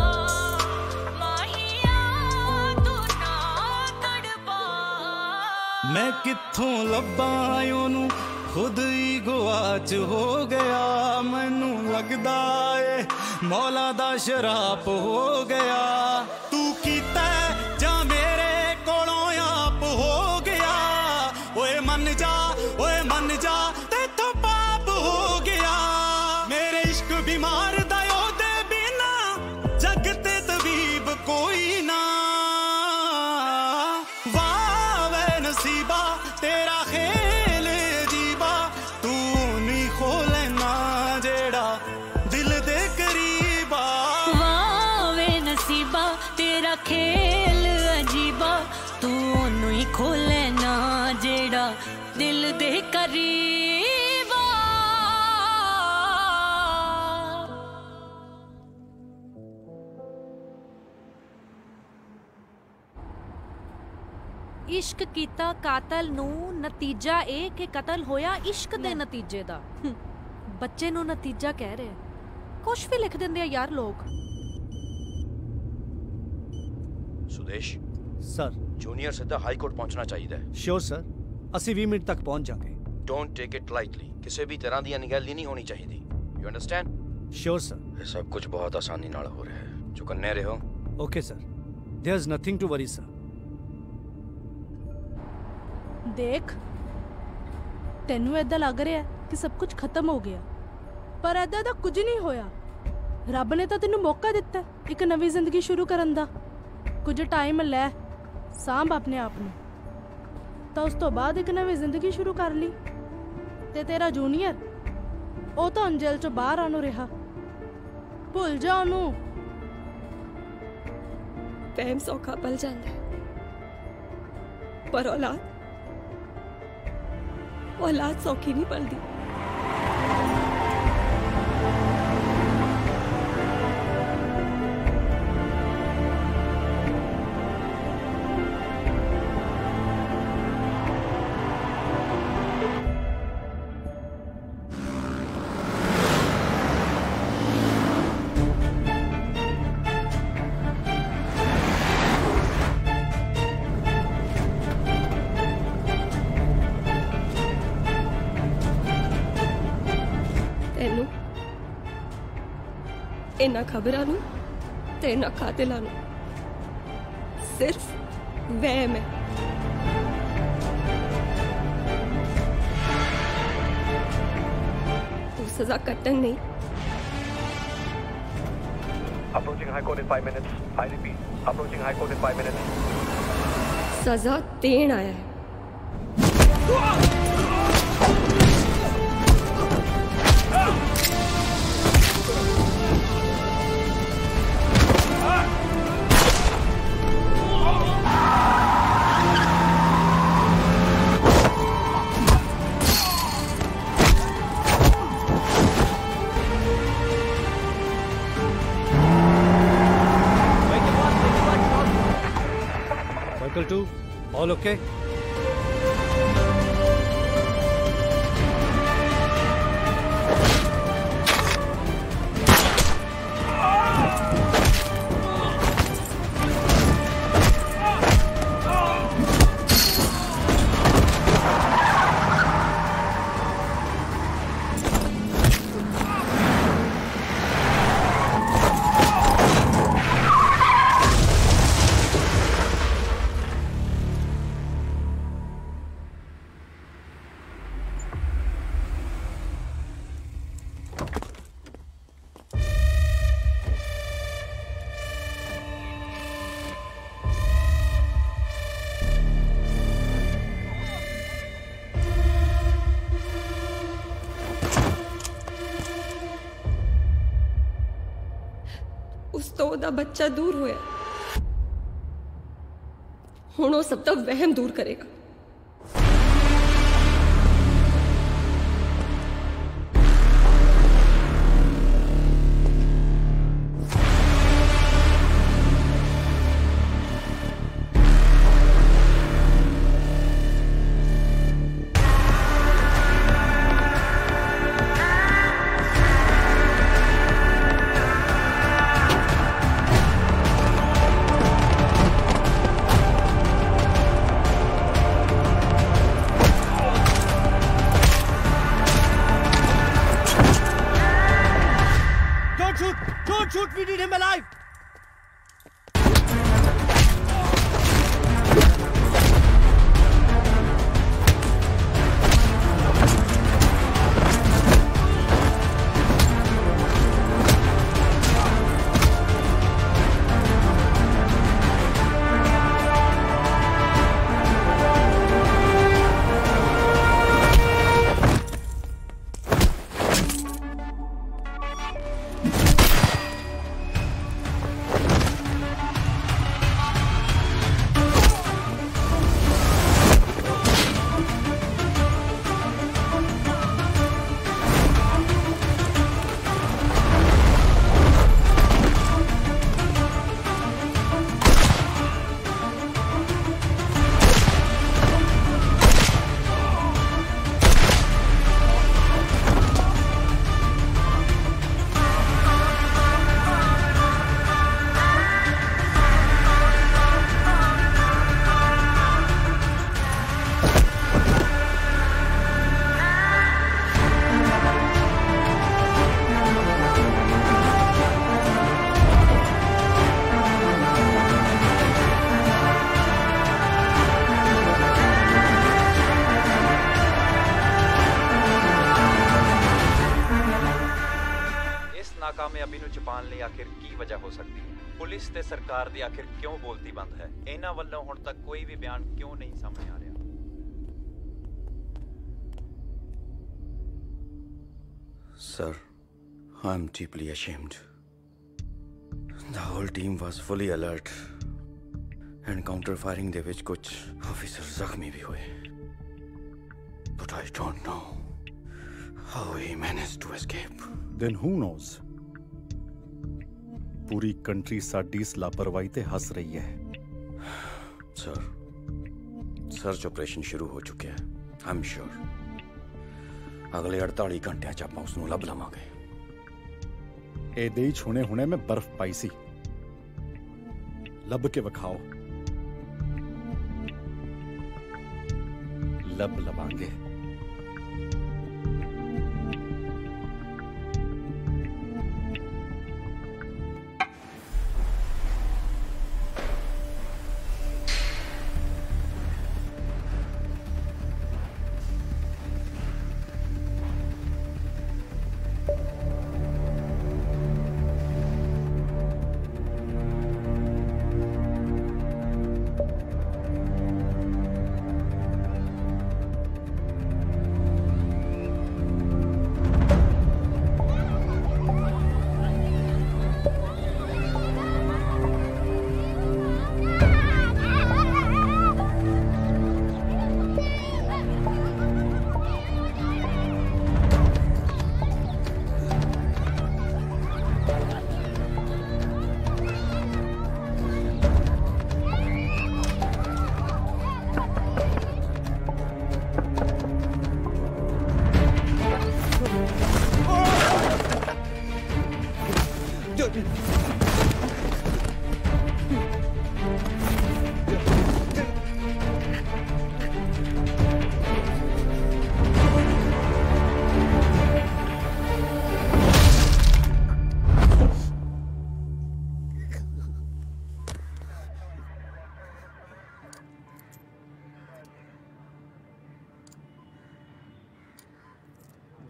माहिया, तू ना तड़पा। मैं कित्थों लब्बां ओनू खुद ही गुआच हो गया। मैनू लगदा ए मौला दा शराप हो गया। तू कीता जा मेरे कोलों आप हो गया। ओए मन जा तेथों पाप हो गया। मेरे इश्क बीमार दा ओदे बिना जग ते तबीब कोई ना। वाह वे नसीबा तेरा खेल अजीबा, तू नहीं खोले ना जेड़ा दिल दे करीबा। वाह वे नसीबा तेरा खेल अजीबा, तू नहीं खोले ना जेड़ा दिल दे करीबा। इश्क कीता कातल नू नतीजा ए कि कतल होया इश्क दे नतीजे दा। बच्चे नू नतीजा कह रहे कुछ भी लिख दिंदे आ यार लोग। सुदेश सर जूनियर सिद्धा हाई कोर्ट पहुंचना चाहिए। श्योर सर, ਅਸੀਂ 20 ਮਿੰਟ ਤੱਕ ਪਹੁੰਚ ਜਾਵਾਂਗੇ। डोंट टेक इट लाइटली, किसी भी तरह दी अनगहली नहीं होनी चाहिए। You understand? Sure sir. ये सब कुछ बहुत आसानी नाल हो रहा है, चुकन्ने रहो। Okay sir, there is nothing to worry sir. देख तेनू ऐदा लग रहा है कि सब कुछ खत्म हो गया, पर ऐदा दा कुछ नहीं होया। रब ने तो तेनू मौका दिता एक नवी जिंदगी शुरू करन दा। कुछ टाइम लै, सांभ अपने आप नू, तो उस तो बाद एक नवी जिंदगी शुरू कर ली। ते तेरा जूनियर ਉਹ ਤਾਂ ਅੰਜਲ ਚੋਂ ਬਾਹਰ ਆਉਣੋਂ ਰਿਹਾ। ਭੁੱਲ ਜਾ ਉਹਨੂੰ। ਵਹਿਮ ਸੌਖਾ ਪਲ ਜਾਂਦਾ ਪਰ औलाद सौखी नहीं पलती। इन्ना खबरां नूं ते इन्ना कातिलां नूं सिर्फ वहम है। तू सजा कट्टन नहीं। Approaching High Court in 5 minutes. I repeat, approaching High Court in 5 minutes. सजा देन आया है। Circle 2, all okay? उस तो ओदा बच्चा दूर होया, हुण वो सब दा वहम दूर करेगा। Don't shoot! We need him alive! नाकामयाबी ਨੂੰ ਛੁਪਾਉਣ ਲਈ ਆਖਿਰ ਕੀ ਵਜ੍ਹਾ ਹੋ ਸਕਦੀ ਹੈ? ਪੁਲਿਸ ਤੇ ਸਰਕਾਰ ਦੀ ਆਖਿਰ ਕਿਉਂ ਬੋਲਤੀ ਬੰਦ ਹੈ? ਇਹਨਾਂ ਵੱਲੋਂ ਹੁਣ ਤੱਕ ਕੋਈ ਵੀ ਬਿਆਨ ਕਿਉਂ ਨਹੀਂ ਸਾਹਮਣੇ ਆ ਰਿਹਾ? Sir, I'm deeply ashamed. The whole team was fully alert. Encounter firing ਦੇ ਵਿੱਚ ਕੁਝ officers ਜ਼ਖਮੀ ਵੀ ਹੋਏ. But I don't know how he managed to escape. Then who knows? पूरी कंट्री साडी इस लापरवाही ते हंस रही है। Sir, सर्च ऑपरेशन शुरू हो चुके हैं। I'm sure. अगले 48 घंटिਆਂ 'ਚ ਆਪਾਂ ਉਸ ਨੂੰ ਲੱਭ ਲਵਾਂਗੇ। ਇਹਦੇ ਹੀ ਹੁਣੇ ਮੈਂ ਬਰਫ਼ ਪਾਈ ਸੀ। ਲੱਭ ਕੇ ਵਿਖਾਓ। ਲੱਭ ਲਵਾਂਗੇ।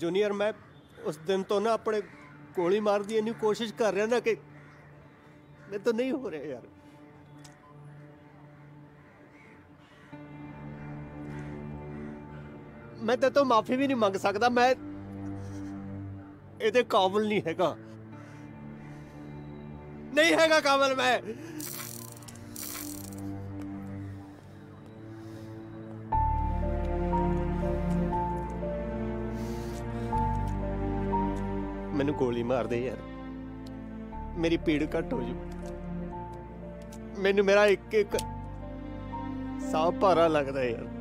जूनियर मैं उस दिन तो ना अपने गोली मार दी इन्नी कोशिश कर रहा ना कि मैं तो नहीं हो रहा यार। मैं तो माफी भी नहीं मंग सकता, मैं ਇਹਦੇ ਕਾਬਿਲ नहीं हैगा, नहीं हैगा काबिल मैं। मैनू गोली मार दे यार, मेरी पीड़ घट हो जू, मैनू मेरा एक एक साह भारा लगता है यार।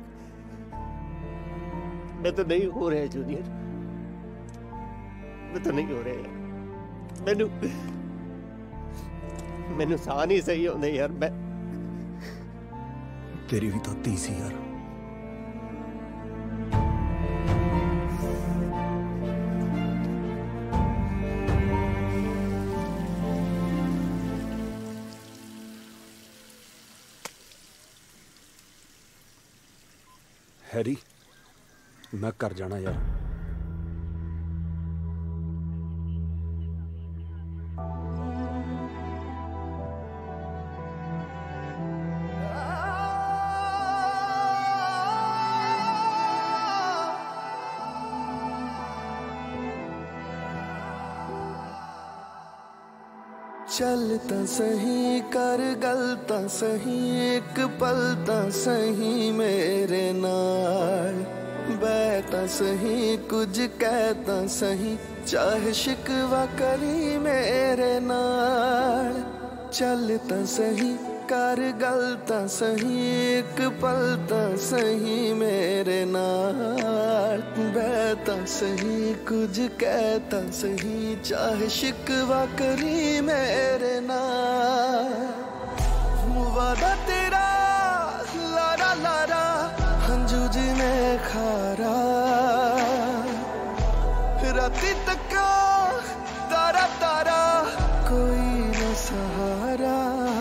मैं तो नहीं हो रहा जूनियर, मैं तो नहीं हो रहा यार। मैनू साह नहीं सही होंदे यार। मैं तेरी भी तो धी सी यार। हैरी मैं कर जाना यार। चलता सही कर गलता सही एक पलता सही मेरे नाल, बैठा सही कुछ कहता सही चाहे शिकवा करी मेरे नाल। चलता सही कर गलता सही एक पलता सही मेरे नाल, बैठा सही कुछ कहता सही चाहे शिकवा करी मेरे नाल। वादा तेरा लारा लारा हंजू जी ने खारा, राती तक तारा तारा कोई न सहारा।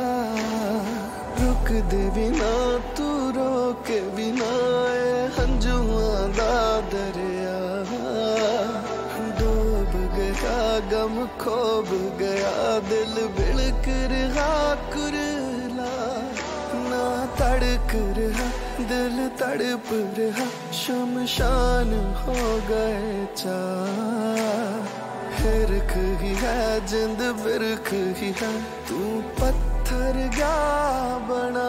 रुक दे बिना तू रोके बिना हंजुआ दा दरिया, डूब गया गम खोब गया दिल बिलक रहा कुरला, ना तड़क रहा दिल तड़प रहा शमशान हो गए चाह। हिरख ही है जिंद बिरख ही है तू पत्थर जा बना।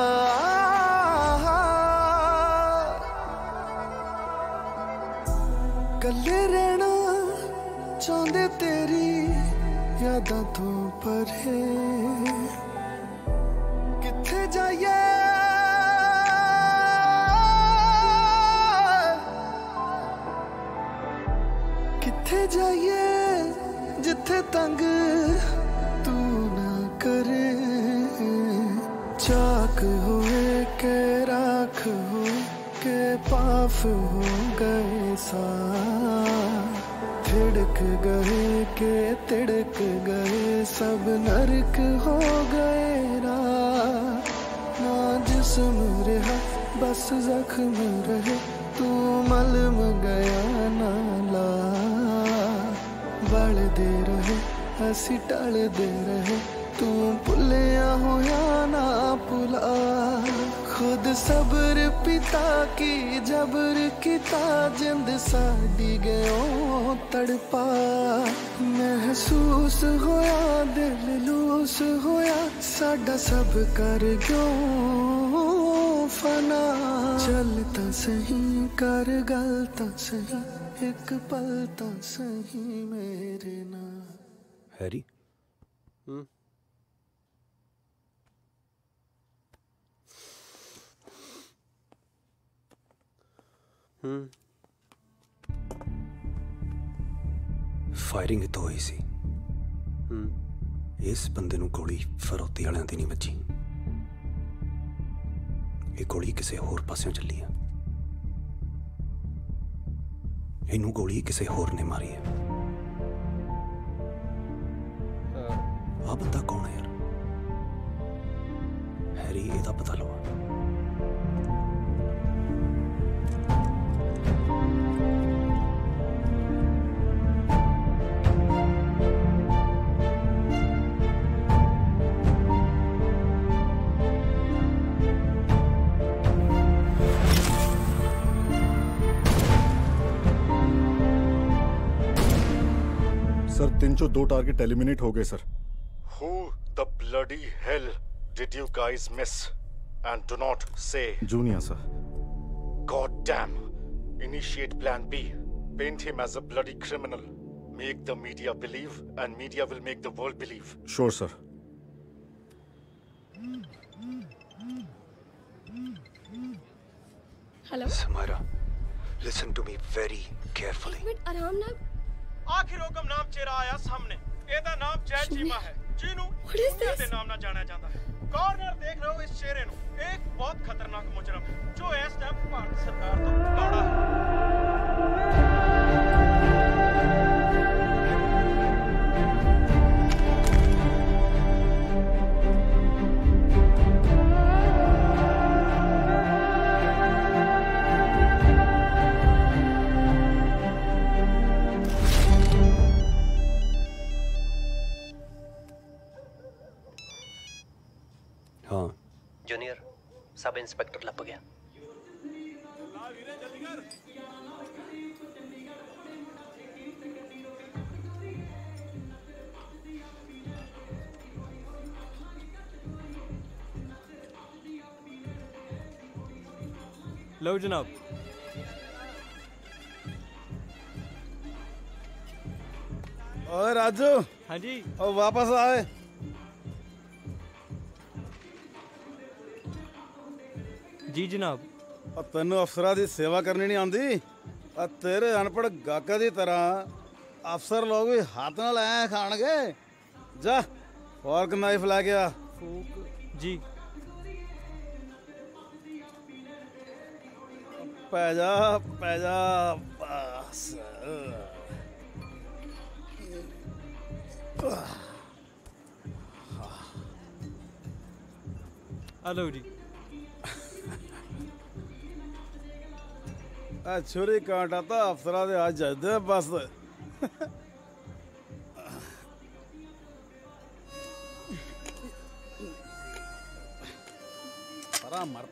कल्ले रहना चाहते तेरी यादां तो परे, किथे जाइए किथे जाइए जिथे तंग तू ना करे। चाक हुए के राख हो के पाफ हो गए सा, थिड़क गए के तिड़क गए सब नरक हो गए ना। ना जिस्म रहा बस जख्म रहे तू मलम गया नाला। बढ़ दे रहे असी टल दे रहे तू भुलिया होया ना भुला। खुद सब्र पिता की जबर किता जिंद साडी गयो तड़पा। महसूस होया दिल लूस होया साडा सब कर गयो फना। चलता सही कर गलता सही एक पलता सही मेरे ना। हैरी फायरिंग तो हुई सी, इस बंदे नूं गोली फरौती वालियां दी नहीं बची, ये गोली किसी होर पास्यों चली है। इनू गोली किसी होर ने मारी है। आ बंदा कौन है यार? हैरी एदा पता लो। 3 चो 2 टारगेट एलिमिनेट हो गए sir. Who the bloody hell did you guys miss? And do not say Junior sir. God damn. Initiate plan B. Paint him as a bloody criminal. Make the media believe, and media will make the world believe. Sure, sir. Hello Samara, listen to me very carefully. Minute आराम ना। आखिर हुकम नाम चेहरा आया सामने। ਇਹਦਾ ਨਾਮ ਜੈ ਚੀਮਾ ਹੈ ਜਿਹਨੂੰ ਜੂਨੀਅਰ ਦੇ ਨਾਮ ਨਾਲ ਜਾਣਿਆ ਜਾਂਦਾ ਹੈ। ਕਾਰਨਰ ਦੇਖ ਰਹੇ ਹੋ ਇਸ ਚਿਹਰੇ ਨੂੰ, ਇੱਕ ਬਹੁਤ ਖਤਰਨਾਕ ਮੁਜਰਮ ਜੋ ਇਸ ਟਾਈਮ ਭਾਰਤ ਸਰਕਾਰ ਤੋਂ ਦੌੜਾ ਹੈ। हाँ जूनियर, सब इंस्पेक्टर लप गया। लो जनाब। ओए राजू। हाँ जी। और वापस आए। जी जनाब। तेनू अफसरां दी सेवा करनी नहीं आंदी? तेरे अनपढ़ गाका दी तरह अफसर लोग भी हाथ नाल ऐ खाणगे। जा फॉर्क नाइफ लैके आ। जी। पै जा बस। हेलो जी। छुरी कांटा तो अफसरा दे आज जजदे बस। परा मर।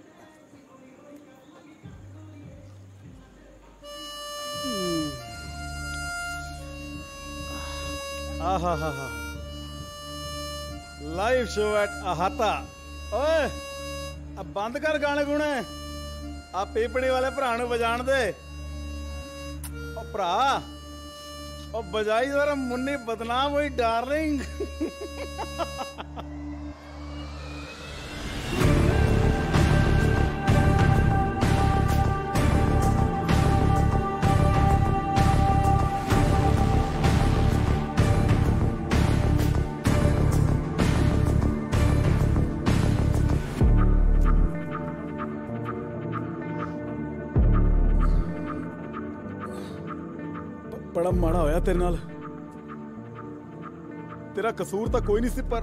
आहा हा हा। लाइव शो एट अहाता। ओए अब बंद कर गाने गुने। आ पीपड़ी वाले भरा नूं वजाण दे। ओ भरा ओ बजाई जरा मुन्नी बदनाम हुई डार्लिंग। बड़ा माड़ा होया तेरे नाल। तेरा कसूर तो कोई नहीं सी, पर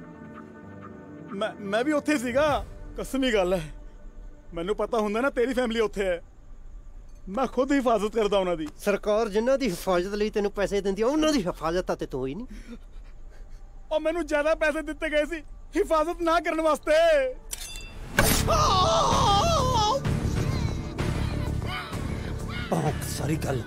मैं भी उत्थे सीगा। कसमी गल है, मैनू पता हुंदा ना तेरी फैमिली उत्थे है, मैं खुद हिफाजत करदा उन्हां दी। सरकार जिन्हां दी हिफाजत लई तैनू पैसे दिंदी आ, उन्हां दी हिफाजत ते तू ही नहीं। और मैनू ज्यादा पैसे दिते गए सी हिफाजत ना करने वास्ते। सारी गल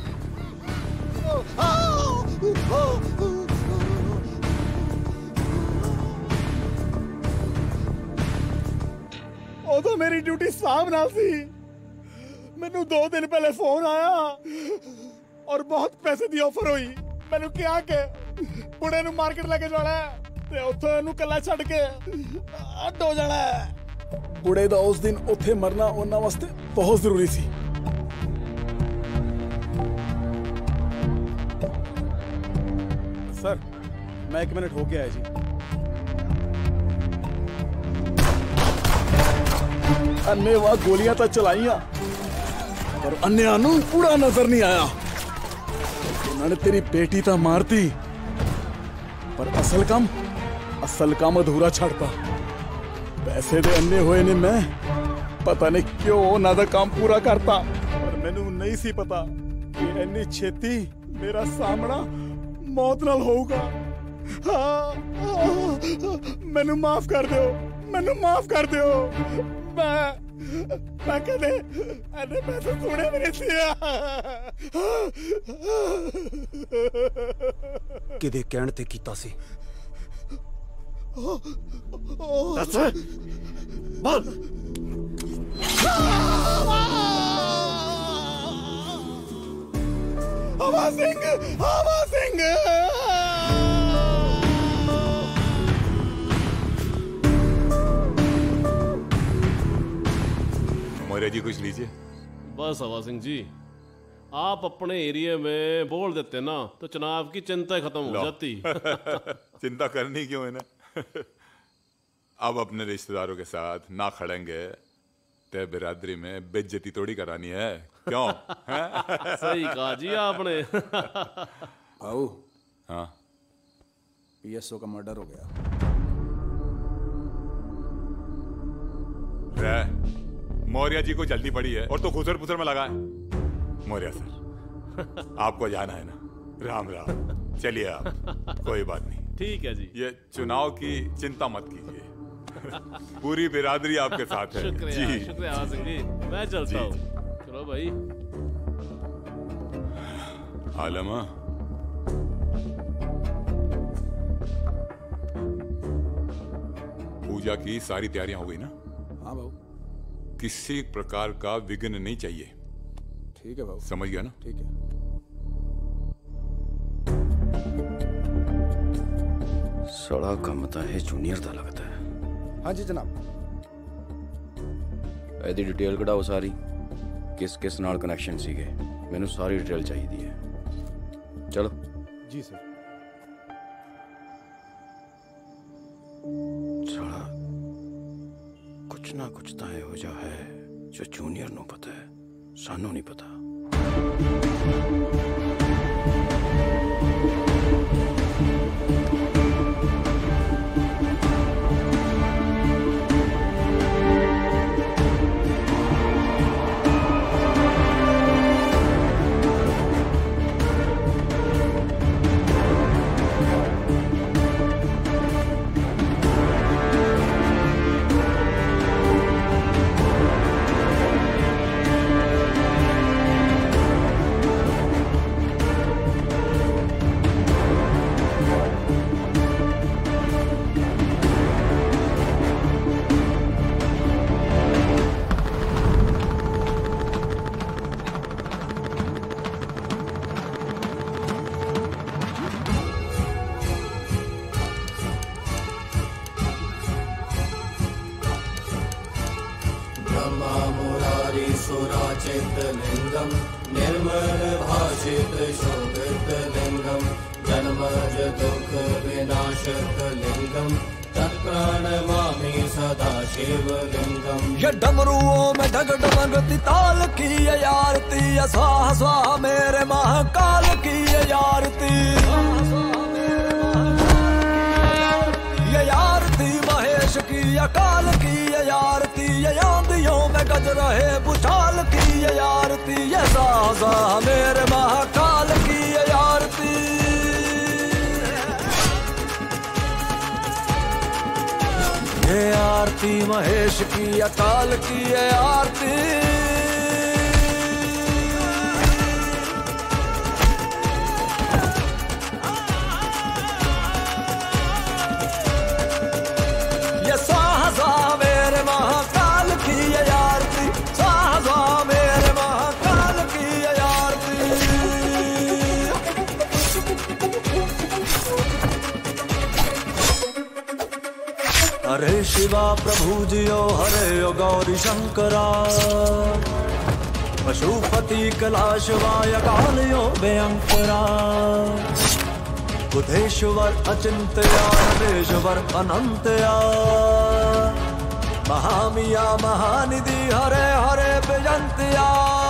उदों मेरी ड्यूटी साहब नाल सी। मैनू 2 दिन पहले फोन आया और बहुत पैसे दी ऑफर हुई। मैनू क्या के बुढ़े नू मार्केट लेके जाना है ते उत्थे इहनू कल्ला छड्ड के अड्ड हो जाना है। बुढ़े दा उस दिन उत्थे मरना उन्हां वास्ते बहुत जरूरी सी। सर मैं 1 मिनट हो गया है जी। अन्नेवाह गोलियां तो चलाइया पर अन्या नू पूरा नजर नहीं आया। उन्होंने तेरी बेटी तो मारती पर असल काम अधूरा छड़ता। पैसे दे अन्ने होए ने मैं पता नहीं क्यों ना दा काम पूरा करता, पर मैनू नहीं सी पता कि इन्नी छेती मेरा सामना मौत नाल होगा। मैनू माफ कर दो, मैनू माफ कर दो। मैं मैं कदे एने पैसे थोड़े भी नहीं दिया किदे कहण ते कीता सी दस बोल हवा सिंह मौर्य जी कुछ लीजिए। बस हवा सिंह जी, आप अपने एरिया में बोल देते ना तो चुनाव की चिंता खत्म हो जाती। चिंता करनी क्यों है ना। अब अपने रिश्तेदारों के साथ ना खड़ेंगे ते बिरादरी में बेइज्जती थोड़ी करानी है, क्यों? सही कहा जी आपने। आओ। हाँ, पीएसओ का मर्डर हो गया। मौर्य जी को जल्दी पड़ी है और तो खुसर पुसर में लगा है। मौर्य सर, आपको जाना है ना। राम राम, चलिए आप, कोई बात नहीं। ठीक है जी। ये चुनाव की चिंता मत कीजिए, पूरी बिरादरी आपके साथ है। शुक्रिया जी शुक्रिया हवा सिंह जी, मैं चलता हूँ। चलो भाई। आलमा, पूजा की सारी तैयारियां हो गई ना? हाँ बाबू। किसी प्रकार का विघ्न नहीं चाहिए। ठीक है बाबू। समझ गया ना? ठीक है। सड़ा काम तो है जूनियर दा लगता है। हाँ जी जनाब। एदी डिटेल कढ़ाओ सारी, किस किस नाल कनेक्शन सीगे, मैनू सारी डिटेल चाहिए है। चलो जी सर। सड़ा कुछ ना कुछ तो है हो जा है जो जूनियर नो पता है, सानू नहीं पता। लिंगम निर्मल भाषित शोभित लिंगम जन्मज दुख विनाशक लिंगम तत्प्रणमामि सदा शिव लिंगम। ये डमरुओं में ढग डमकती ताल की ये आरती, स्वाहा स्वाहा मेरे महाकाल की ये आरती, ये आरती महेश की अकाल की ये आरती, ये आंधियों में गज रहे भूचाल की ये आरती, ये स्वाहा स्वाहा मेरे महाकाल की ये आरती। ये आरती महेश की अकाल की ये आरती, ये स्वाहा स्वाहा मेरे महाकाल की ये आरती, स्वाहा स्वाहा मेरे महाकाल की ये आरती। हरे शिवा प्रभु जियो हरे ओ गौरी शंकरा, पशुपति कैलाशवाय कालयो भयंकरा, बुधेश्वर अचिंत्या नरेश्वर अनंतया, महामिया महानिधि हरे हरे बेजंतिया,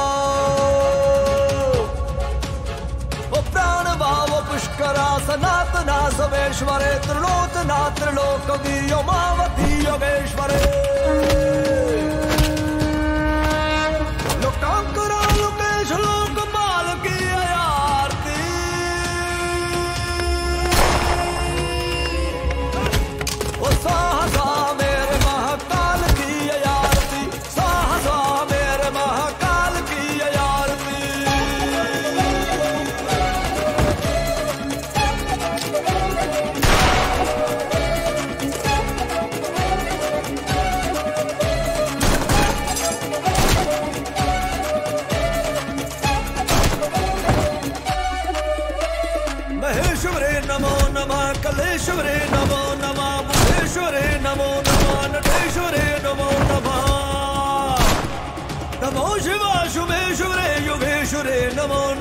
ओ प्राण भाव पुष्करा सनातना सवेश्वरे, त्रिलोचना त्रिलोकवी उमावती योगेश्वरे, लोकांकरा लोकेश लोकपाल की आरती, ओ स्वाहा स्वाहा मेरे महाकाल की आरती, स्वाहा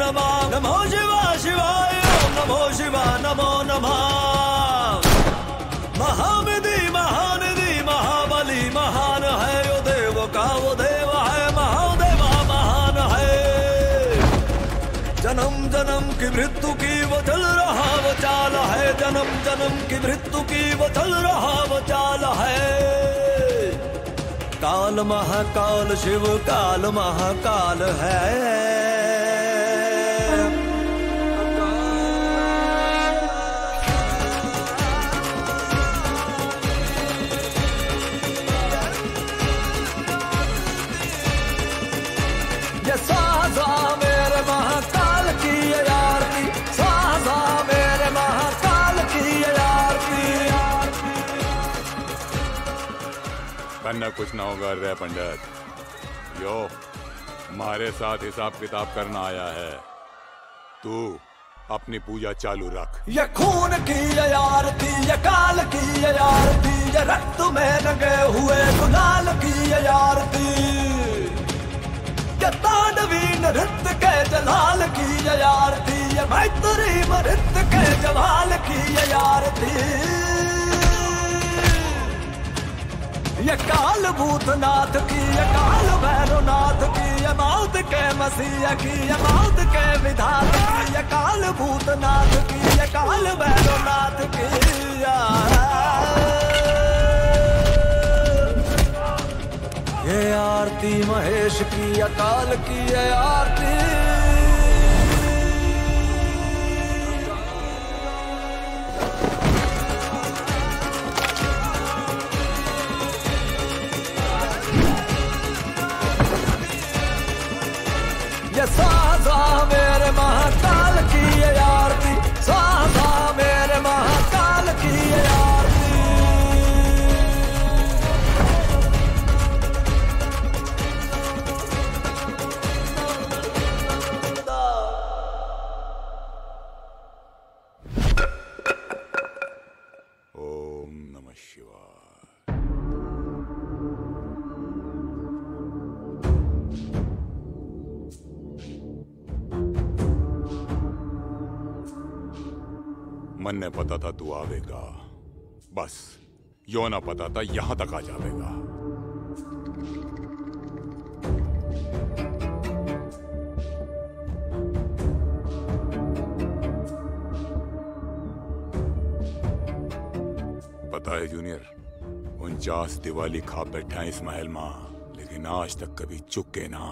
नमः नमो शिवाय शिवाय ओम नमो शिवाय नमो नमः महाविधि महानिधि महाबली महान है यो देव का वो देव है महादेवा महान है जन्म जन्म की मृत्यु की वो चल रहा वो चाल है जन्म जन्म की मृत्यु की वो चल रहा वो चाल है काल महाकाल शिव काल महाकाल है ये साजा मेरे महाकाल की आरती साजा मेरे महाकाल की आरती करना कुछ ना होगा रे पंडित यो हमारे साथ हिसाब किताब करना आया है तू अपनी पूजा चालू रख ये खून की आरती ये काल की आरती ये रक्त में लगे हुए गुलाल की आरती ये तांडवी नृत्य के जलाल की आरती ये मैत्री नृत्य के जवाल की आरती ये काल भूतनाथ की ये काल भैरवनाथ की ये मौत के मसीह की ये मौत के विधान की ये काल भूतनाथ की ये काल भैरवनाथ की ये आरती महेश की अकाल की ये आरती ये साजा मेरे महाकाल की ये आरती साजा मेरे महाकाल की ये आरती ओम नमः शिवाय मन ने पता था तू आवेगा बस यो ना पता था यहां तक आ जावेगा पता है जूनियर 49 दिवाली खा बैठा है इस महल में लेकिन आज तक कभी चुके ना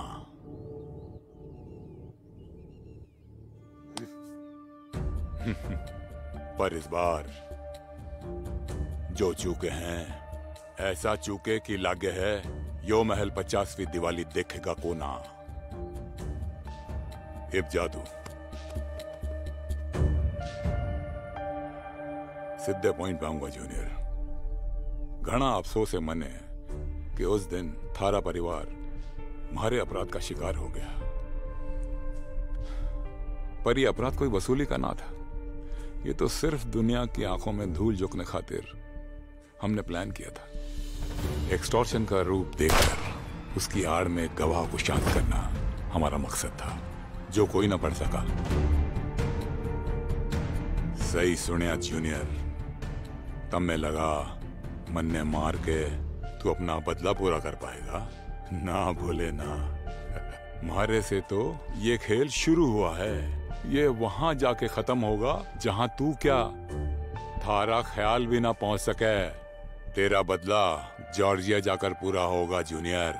पर इस बार जो चूके हैं ऐसा चूके कि लागे है यो महल 50वीं दिवाली देखेगा को ना इब जादू सीधे पॉइंट पे आऊंगा जूनियर घना अफसोस है मने कि उस दिन थारा परिवार मारे अपराध का शिकार हो गया पर यह अपराध कोई वसूली का ना था ये तो सिर्फ दुनिया की आंखों में धूल झोंकने खातिर हमने प्लान किया था एक्सटॉर्शन का रूप देखकर उसकी आड़ में गवाह को शांत करना हमारा मकसद था जो कोई ना पढ़ सका सही सुनिया जूनियर तब मैं लगा मन ने मार के तू अपना बदला पूरा कर पाएगा ना भूले ना मारे से तो ये खेल शुरू हुआ है ये वहां जाके खत्म होगा जहां तू क्या थारा ख्याल भी ना पहुंच सके तेरा बदला जॉर्जिया जाकर पूरा होगा जूनियर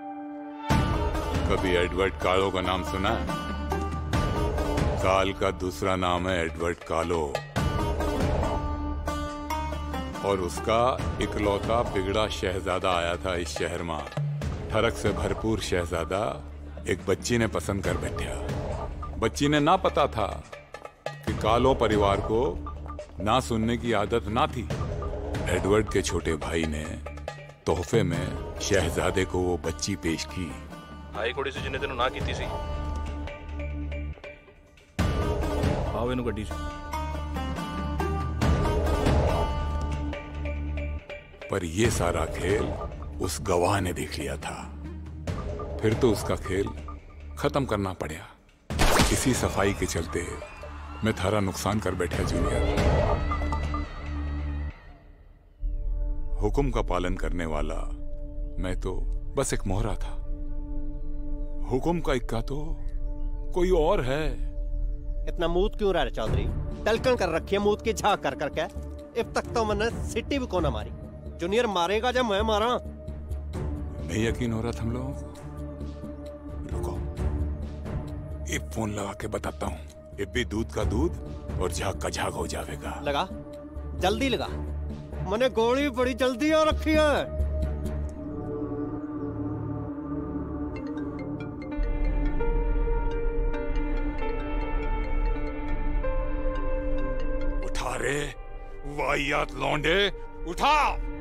कभी एडवर्ड कालो का नाम सुना काल का दूसरा नाम है एडवर्ड कालो और उसका इकलौता बिगड़ा शहजादा आया था इस शहर में ठरक से भरपूर शहजादा एक बच्ची ने पसंद कर बैठा बच्ची ने ना पता था कि कालो परिवार को ना सुनने की आदत ना थी एडवर्ड के छोटे भाई ने तोहफे में शहजादे को वो बच्ची पेश की आई कोड़ी से जिन्हें तेनों ना की सी आओ इन्हों गड्डी से पर ये सारा खेल उस गवाह ने देख लिया था फिर तो उसका खेल खत्म करना पड़ा इसी सफाई के चलते मैं थारा नुकसान कर बैठा जूनियर। हुक्म का पालन करने वाला मैं तो बस एक मोहरा था। हुक्म का इक्का तो कोई और है। इतना मूत क्यों रहा है चौधरी? तलकन कर रखी है मूत की झाक कर करके। अब तक तो मैंने सिटी भी कोना मारी। जूनियर मारेगा जब मैं मारा। नहीं यकीन हो रहा था हम लोगों को। रुको, एक फोन लगा के बताता हूँ। ये भी दूध का दूध और झाग का झाग हो जाएगा। लगा, जल्दी लगा। मैंने गोली बड़ी जल्दी आ रखी है। उठा रे वाहियात लौंडे, उठा।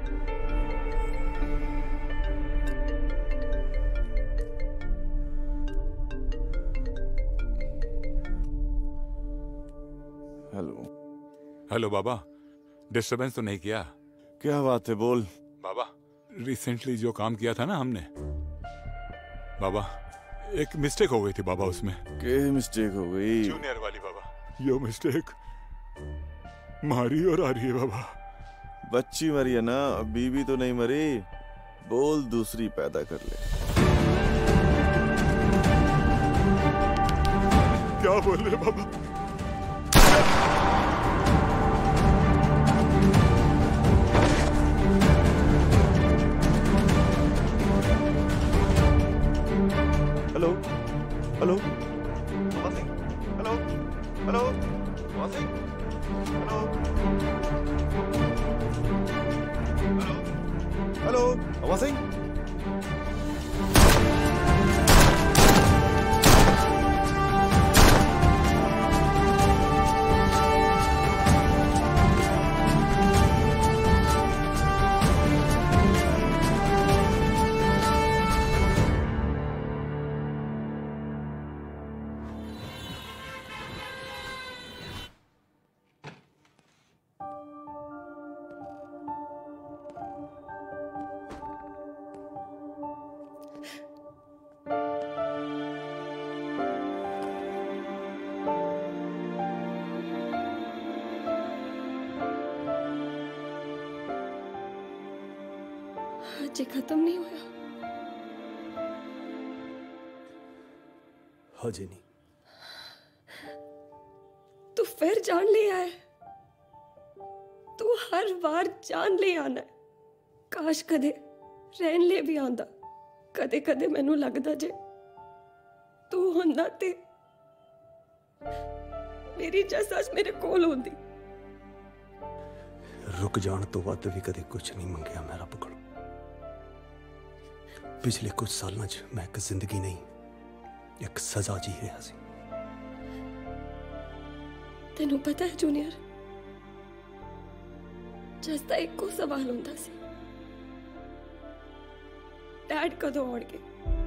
हेलो। हेलो बाबा, डिस्टरबेंस तो नहीं किया? क्या बात है, बोल। बाबा, रिसेंटली जो काम किया था ना हमने, बाबा एक मिस्टेक हो गई थी बाबा उसमें। क्या मिस्टेक हो गई? जूनियर वाली बाबा। यो मिस्टेक मारी और आ रही है बाबा। बच्ची मरी है ना, बीवी तो नहीं मरी। बोल दूसरी पैदा कर ले। क्या बोल रहे बाबा? Hello hello hello hello hello Amar Singh. ये खत्म नहीं हुआ। हाँ जेनी, तू फिर जान ले आया। तू हर बार जान ले आना। काश कदे रहन ले भी आंदा। कदे कदे मैनू लगदा जे तू हुंदा ते मेरी जसास मेरे कोल होंदी। रुक जान तो वध भी कदे कुछ नहीं मंगया मैं रब कोलों। पिछले कुछ सालों च मैं एक जिंदगी नहीं, एक सजा जी रहा सी। तेनू पता है जूनियर, जसदा एको सवाल होंदा सी, डैड कदों आउणगे?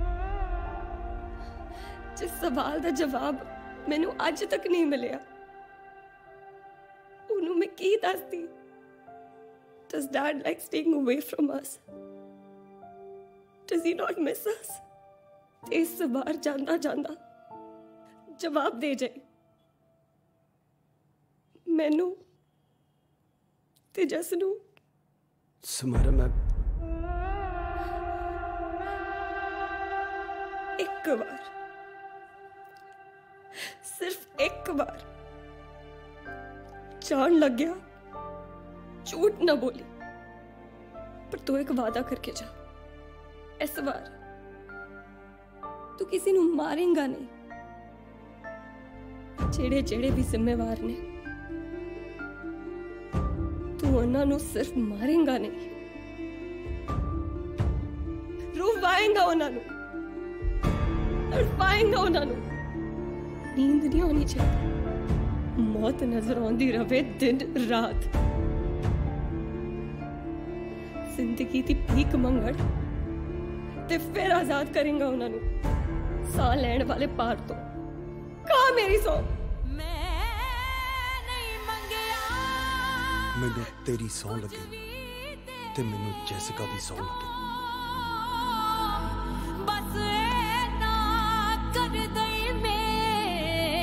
जिस सवाल दा जवाब मैनू अज तक नहीं मिलिया, उन्होंने मैं की दसदी? Does dad like staying away from us? Does he not miss us? इस बार जांदा जांदा जवाब दे जाए मैनू ते जसनू। समारा मैं एक बार, सिर्फ एक बार जान लग गया, झूठ ना बोली, पर तू एक वादा करके जा। इस बार तू किसी नू मारेगा नहीं। जेड़े जेड़े भी जिम्मेवार ने, तू उन्हां नू सिर्फ मारेगा नहीं, रुवाएगा उन्हां नू, तड़पाएगा उन्हां नू। नींद नहीं आनी चाहिए, मौत नजर आंदी रवे दिन रात। जिंदगी दी भीख मंगण ते फिर आजाद करेंगा उन्होंने साह लैण वाले पार तो। कहा मेरी सौ मैनू तेरी सौ लगे ते मैनू जैसिका भी सौ लगे। बस ना कर दई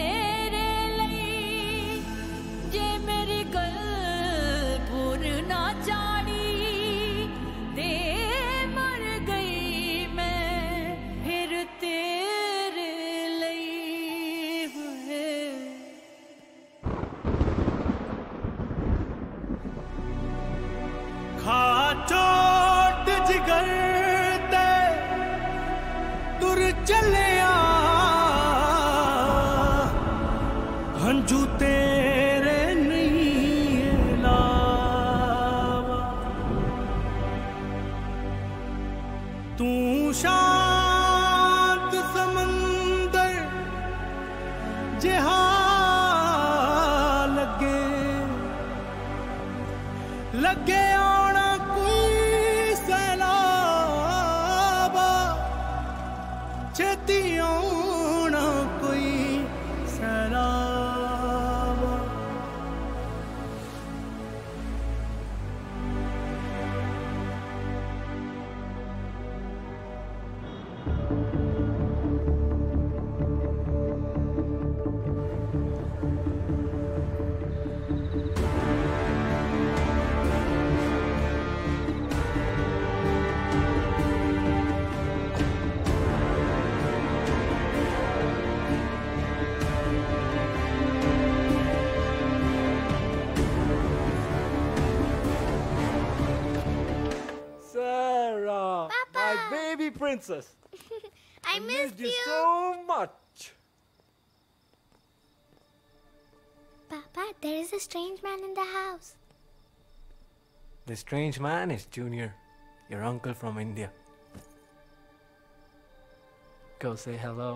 चोट जिगर ते तुर चलिया हंझू तेरे नहीं लावा तू शांत समंदर जिहा लगे आना कोई सैलाब छेती आना कोई सैलाब Princess. I missed you so much. Papa, there is a strange man in the house. The strange man is Junior, your uncle from India. Go say hello.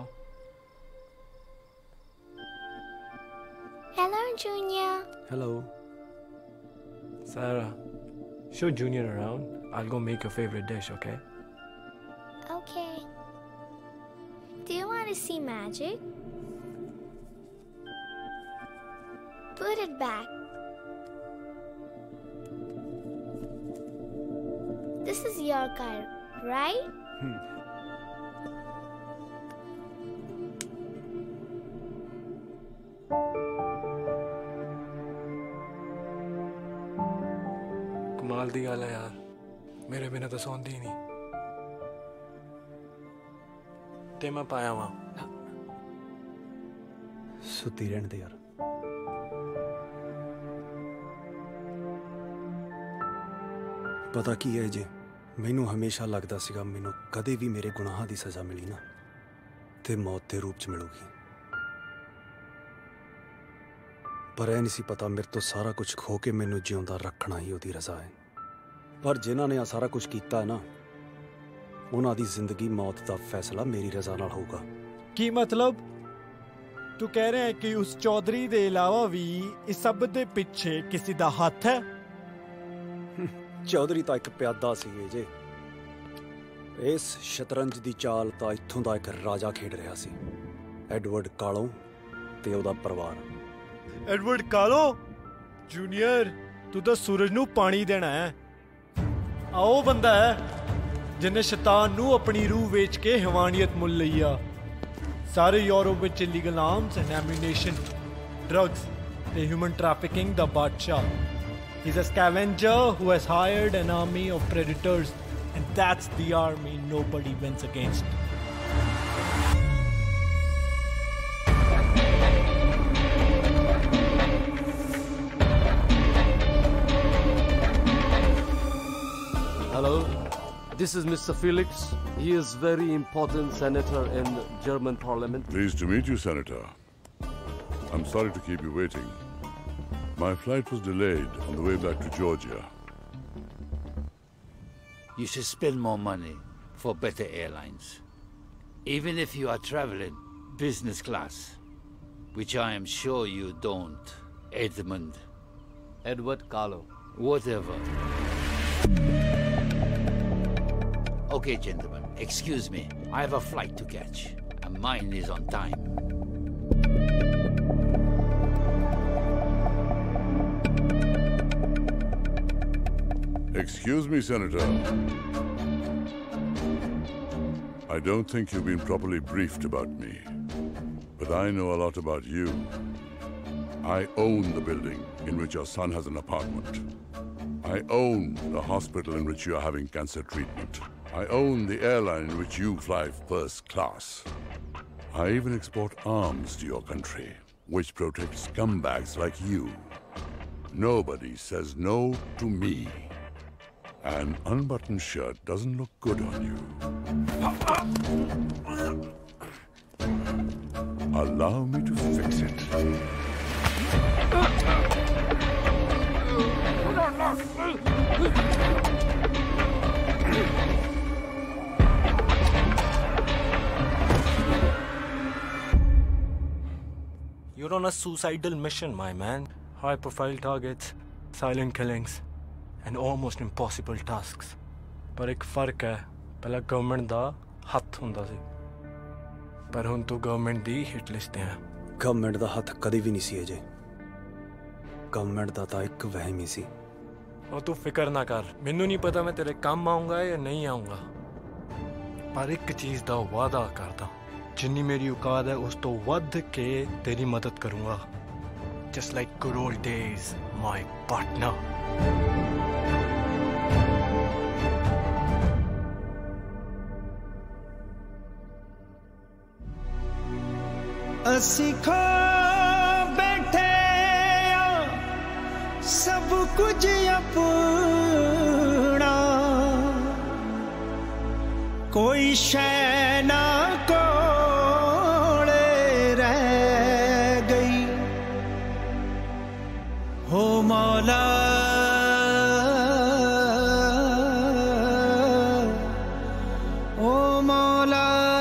Hello, Junior. Hello. Sarah, show Junior around. I'll go make your favorite dish, okay? Okay. Do you want to see magic? Put it back. This is your car, right? कमाल दी गल है यार मेरे बिना तो सौंदी ही नहीं ते मैं पाया वहां सुती रहने दे यार पता की है जे मैनू हमेशा लगता सीगा मैनू कदे भी मेरे गुनाहां दी सजा मिली ना ते मौत के रूप च मिलूगी पर ऐ नहीं सी पता मेरे तो सारा कुछ खो के मैनू जिउंदा रखना ही ओदी रजा है पर जिन्हां ने आ सारा कुछ कीता है ना उन्हां दी जिंदगी मौत दा फैसला मेरी रजा नाल होगा की मतलब तू कह रहा है कि उस चौधरी दे अलावा भी इस सब दे पीछे किसी दा हाथ है चौधरी तो एक प्यादा सी जे इस शतरंज दी चाल तो इत्थों दा एक राजा खेड रहा सी एडवर्ड कालो ते ओदा परिवार एडवर्ड कालो जूनियर तू तो सूरज नू पानी देना है आओ बंदा है जिन्हें शैतान नू अपनी रूह बेच के हैवानियत मुल लिया सारे यूरोप में illegal arms and ammunition drugs ते ह्यूमन ट्रैफिकिंग दा बादशाह He's a scavenger who has hired an army of predators, and that's the army nobody wins against. Hello, this is Mr. Felix. He is very important senator in German parliament. Pleased to meet you, Senator. I'm sorry to keep you waiting. My flight was delayed on the way back to Georgia. You should spend more money for better airlines. Even if you are traveling business class, which I am sure you don't, Edmund. Edward Carlo. Whatever. Okay, gentlemen, excuse me. I have a flight to catch, and mine is on time. Excuse me, Senator. I don't think you've been properly briefed about me, but I know a lot about you. I own the building in which your son has an apartment. I own the hospital in which you are having cancer treatment. I own the airline in which you fly first class. I even export arms to your country, which protects scumbags like you. Nobody says no to me. An unbuttoned shirt doesn't look good on you. Allow me to fix it. You're on a suicidal mission, my man. High-profile targets, silent killings, and almost impossible tasks. पर एक फर्क है, पहला government दा हथ हुंदा सी, पर हुण तो गवर्नमेंट दी हिट लिस्ट है। गवर्नमेंट दा हथ कदी भी नहीं सी अजे। गवर्नमेंट दा तां एक वहम ही सी। और तू फिक्र ना कर, मैनू नहीं पता मैं तेरे काम आऊंगा या नहीं आऊंगा, पर एक चीज दा वादा करदा, जिन्नी मेरी औकात है उस तो वध के तेरी मदद करूंगा। Just like good old days, my partner. ਅਸੀਂ ਖੋ ਬੈਠੇ ਆ ਸਭ ਕੁਝ ਆਪਣਾ, ਕੋਈ ਸ਼ੈ ਨਾ ਕੋਲੇ ਰਹਿ ਗਈ। ਹੋ ਮੌਲਾ ਓ ਮੌਲਾ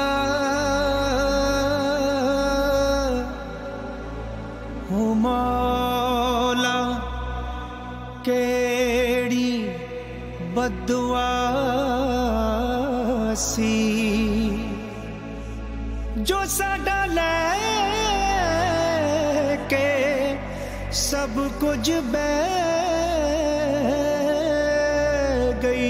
मौला केड़ी बदुआ सी जो साडा ले के सब कुछ बह गई।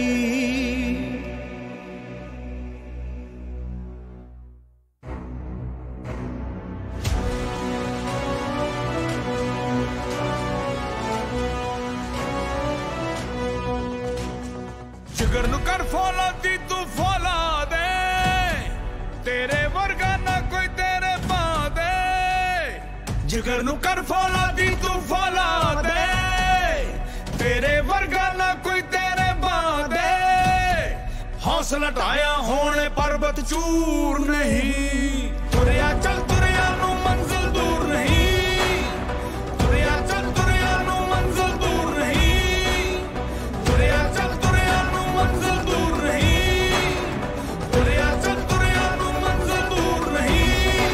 जिगर नु कर फॉलो दी तू फॉलो दे, तेरे वर्गा ना कोई तेरे पा दे। जिगर नु कर फॉलो दी तू फॉलो दे, तेरे वर्गा ना कोई तेरे पा दे। हौसला ढाया होने पर्वत चूर नहीं, तुरया चल तुरया नु मंजिल दूर नहीं। तुरया चल तुरया नु मंजिल दूर नहीं। तुरया चल तुरया नु मंजिल दूर नहीं। तुरया चल तुरया नु मंजिल दूर नहीं।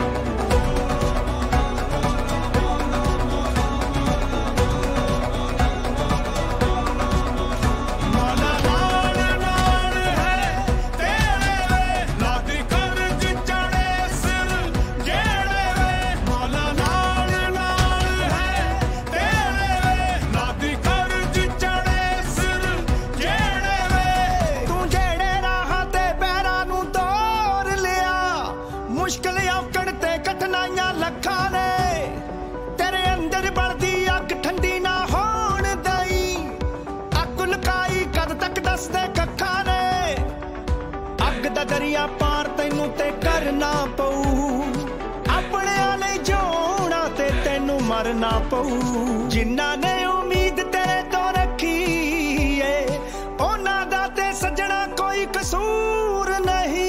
मौला नाल नाल है तेरे वे, लादी कर्ज चढ़े सिर जेड़े वे। मौला नाल नाल है तेरे वे, लादी कर्ज चढ़े सिर जेड़े वे। तू जेड़े राह ते पैरां नू तोड़ लिया, मुश्किल औकड़ ते कठिनाइयां लखां ने। तेरे अंदर बढ़दी अग ठंडी ना होण दई, अग लुकाई कद तक दसदे कक्खां ने। अग दा दरिया पार तैनू ते करना पऊ, अपने आले जोड़ा ते तैनू मरना पऊ। जिन्ना ने उम्मीद तेरे तो रखी है, उन्हां दा ते सजना कोई कसूर नहीं।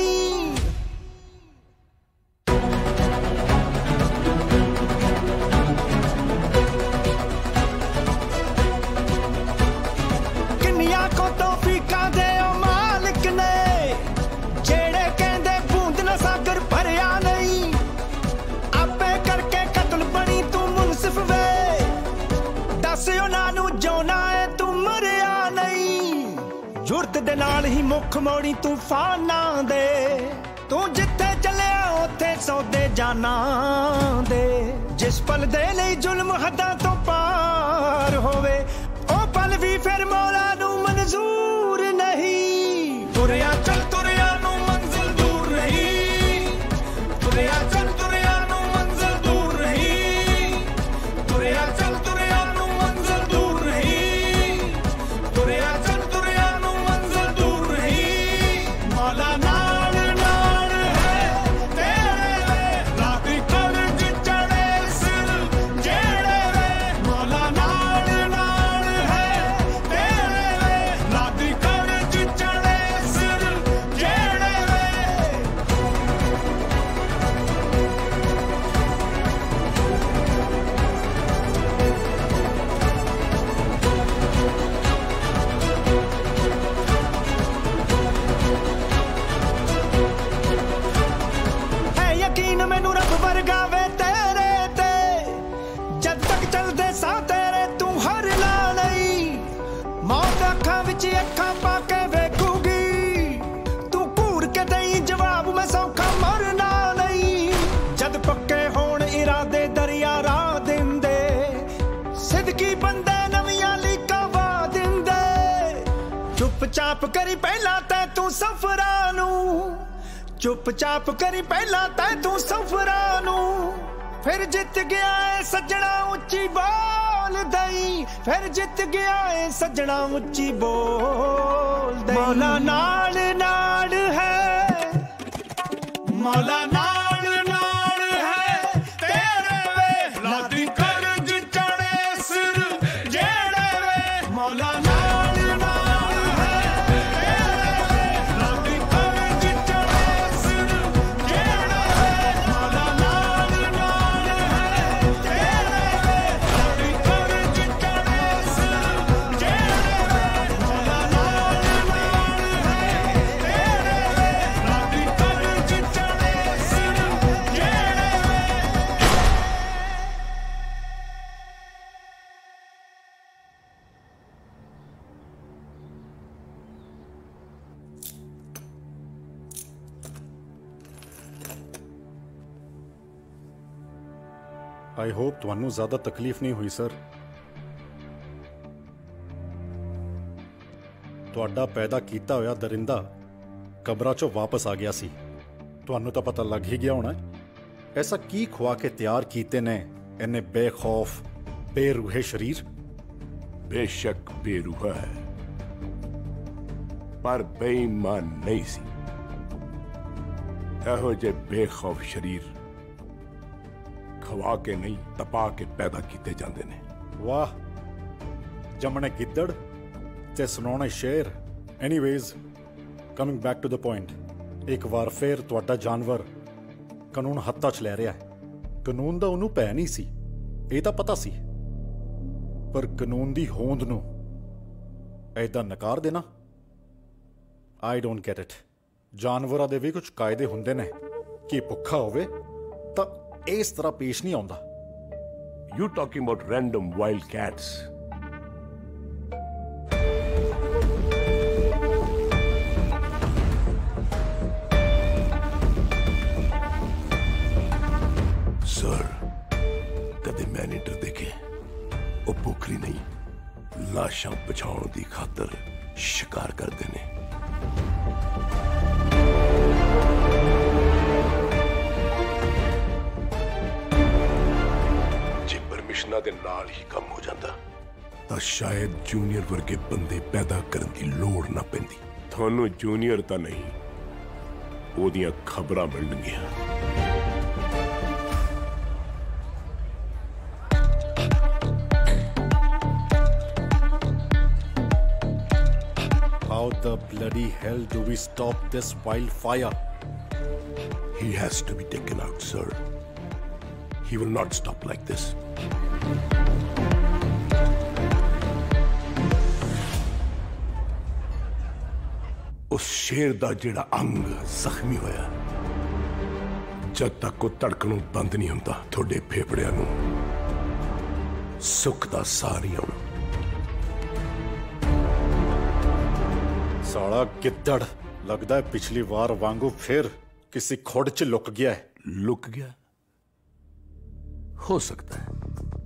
किन्नियां को तौफीकां दे ओ मालिक ने, जेड़े कहंदे बूंद ना सागर भरिया नहीं। आपे करके कत्ल बनी तू मुनसिफ वे, दस उन्हां नू जोना है तू मरिया नहीं। जुरत दे नाल ही मुख मोड़ी तूफानां दे, तू जिथे चलिया उथे सौदे जाना दे। जिस पल दे लई जुल्म हदां तो पार होवे, ओ पल भी फिर मौला नू मंजूर नहीं। तुरया चल तुरया नू मंजिल दूर नहीं। तुरया चल तुरया नू मंजिल दूर नहीं। तुरया चल तुरया नू मंजिल दूर नहीं। तुरया चल तुरया नू मंजिल दूर नहीं। मौला नाल नाल है तेरे वे, लादी कर्ज चढ़े सिर जेड़े वे। मौला नाल नाल है तेरे वे, ਅੱਖਾਂ ਪਾ ਕੇ ਵੇਖੂਗੀ ਤੂੰ ਘੂਰ ਕੇ ਦਈ ਜਵਾਬ ਮੈਂ ਸੌਖਾ ਮਰਨਾ ਨਹੀਂ ਜਦ ਪੱਕੇ ਹੋਣ ਇਰਾਦੇ ਦਰਿਆ ਰਾਹ ਦਿੰਦੇ ਸਿੱਧਕੀ ਬੰਦੇ ਨਵੀਆਂ ਲੀਕਾਂ ਵਾ ਦਿੰਦੇ ਚੁੱਪ-ਚਾਪ ਕਰੀ ਪਹਿਲਾਂ ਤੈਂ ਤੂੰ ਸਫਰਾਂ ਨੂੰ ਚੁੱਪ-ਚਾਪ ਕਰੀ ਪਹਿਲਾਂ ਤੈਂ ਤੂੰ ਸਫਰਾਂ ਨੂੰ ਫਿਰ ਜਿੱਤ ਗਿਆ ਏ ਸੱਜਣਾ ਉੱਚੀ ਬੋਲ ਦਈ ਫਿਰ ਜਿੱਤ ਗਿਆ ਏ ਸੱਜਣਾ ਉੱਚੀ ਬੋਲ ਦਈ ਮੌਲਾ ਨਾਲ ਨਾਲ ਹੈ ਮੌਲਾ ਨਾਲ ਨਾਲ ਹੈ ਤੇਰੇ ਵੇ ਲਾਦੀ ਕਰਜ ਚੜੇ ਸਿਰ ਜਿਹੜੇ ਵੇ ਮੌਲਾ ਨਾਲ ਨਾਲ ਹੈ ਤੇਰੇ ਵੇ ਲਾਦੀ ਕਰਜ ਚੜੇ ਸਿਰ ਜਿਹੜੇ ਵੇ ਮੌਲਾ ਨਾਲ ਨਾਲ ਹੈ ਤੇਰੇ ਵੇ ਲਾਦੀ ਕਰਜ ਚੜੇ ਸਿਰ ਜਿਹੜੇ ਵੇ ਮੌਲਾ ਨਾਲ ਨਾਲ ਹੈ ਤੇਰੇ ਵੇ ਲਾਦੀ ਕਰਜ ਚੜੇ ਸਿਰ ਜਿਹੜੇ आई होप ਤੁਹਾਨੂੰ ਜ਼ਿਆਦਾ ਤਕਲੀਫ ਨਹੀਂ ਹੋਈ ਸਰ ਤੁਹਾਡਾ ਪੈਦਾ ਕੀਤਾ ਹੋਇਆ ਦਰਿੰਦਾ ਕਬਰਾਂ ਚੋਂ ਵਾਪਸ ਆ ਗਿਆ ਸੀ ਤੁਹਾਨੂੰ ਤਾਂ ਪਤਾ ਲੱਗ ਹੀ ਗਿਆ ਹੋਣਾ ਐਸਾ ਕੀ ਖਵਾ ਕੇ ਤਿਆਰ ਕੀਤੇ ਨੇ ਇਹਨੇ ਬੇਖੌਫ ਬੇਰੂਹੇ ਸ਼ਰੀਰ बेशक बेरूहा है पर बेईमान नहीं सी ਇਹੋ ਜਿਹੇ ਬੇਖੌਫ ਸ਼ਰੀਰ ਖਵਾ ਕੇ ਨਹੀਂ ਤਪਾ ਕੇ ਪੈਦਾ ਕੀਤੇ ਜਾਂਦੇ ਨੇ ਵਾਹ ਜਮਣੇ ਗਿੱਦੜ ਤੇ ਸੁਣਾਉਣੇ ਸ਼ੇਰ anyways coming back to the point ਇੱਕ ਵਾਰ ਫੇਰ ਤੁਹਾਡਾ ਜਾਨਵਰ ਕਾਨੂੰਨ ਹੱਥਾਂ 'ਚ ਲੈ ਰਿਹਾ ਹੈ ਕਾਨੂੰਨ ਦਾ ਉਹਨੂੰ ਭੈ ਨਹੀਂ ਸੀ ਇਹ ਤਾਂ ਪਤਾ ਸੀ ਪਰ ਕਾਨੂੰਨ ਦੀ ਹੋਂਦ ਨੂੰ ਐਦਾਂ ਨਕਾਰ ਦੇਣਾ ਆਈ ਡੋਂਟ ਗੈਟ ਇਟ ਜਾਨਵਰਾਂ ਦੇ ਵੀ ਕੁਝ ਕਾਇਦੇ ਹੁੰਦੇ ਨੇ ਕਿ ਭੁੱਖਾ ਹੋਵੇ ਤਾਂ ਇਸ ਤਰ੍ਹਾਂ ਪੇਸ਼ ਨਹੀਂ ਆਉਂਦਾ you talking about random wild cats sir ਕਦੇ ਮੈਨੀਟਰ ਦੇਖੇ ਉਹ ਭੁੱਖਰੀ ਨਹੀਂ ਲਾਸ਼ਾਂ ਬਚਾਉਣ ਦੀ ਖਾਤਰ ਸ਼ਿਕਾਰ ਕਰਦੇ ਨੇ ਜੇ ਪਰਮਿਸ਼ਨਾਂ ਦੇ ਨਾਲ ਹੀ ਕੰਮ ਹੋ ਜਾਂਦਾ ਤਾਂ ਸ਼ਾਇਦ ਜੂਨੀਅਰ ਵਰਗੇ ਬੰਦੇ ਪੈਦਾ ਕਰਨ ਦੀ ਲੋੜ ਨਾ ਪੈਂਦੀ ਤੁਹਾਨੂੰ ਜੂਨੀਅਰ ਤਾਂ ਨਹੀਂ ਉਹਦੀਆਂ ਖਬਰਾਂ ਮਿਲਣਗੀਆਂ How the bloody hell do we stop this wildfire? He has to be taken out, sir. He will not stop like this. ਉਸ ਸ਼ੇਰ ਦਾ ਜਿਹੜਾ ਅੰਗ ਜ਼ਖਮੀ ਹੋਇਆ ਜਦ ਤੱਕ ਉਹ ਧੜਕਣੋਂ ਬੰਦ ਨਹੀਂ ਹੁੰਦਾ ਤੁਹਾਡੇ ਫੇਫੜਿਆਂ ਨੂੰ ਸੁੱਖ ਦਾ ਸਾਹ ਨਹੀਂ ਆਉਣਾ ਸਾਲਾ ਗਿੱਦੜ ਲੱਗਦਾ ਹੈ ਪਿਛਲੀ ਵਾਰ ਵਾਂਗੂ ਫਿਰ ਕਿਸੇ ਖੁੱਡ 'ਚ ਲੁਕ ਗਿਆ ਹੈ ਲੁਕ ਗਿਆ ਹੋ ਸਕਦਾ ਹੈ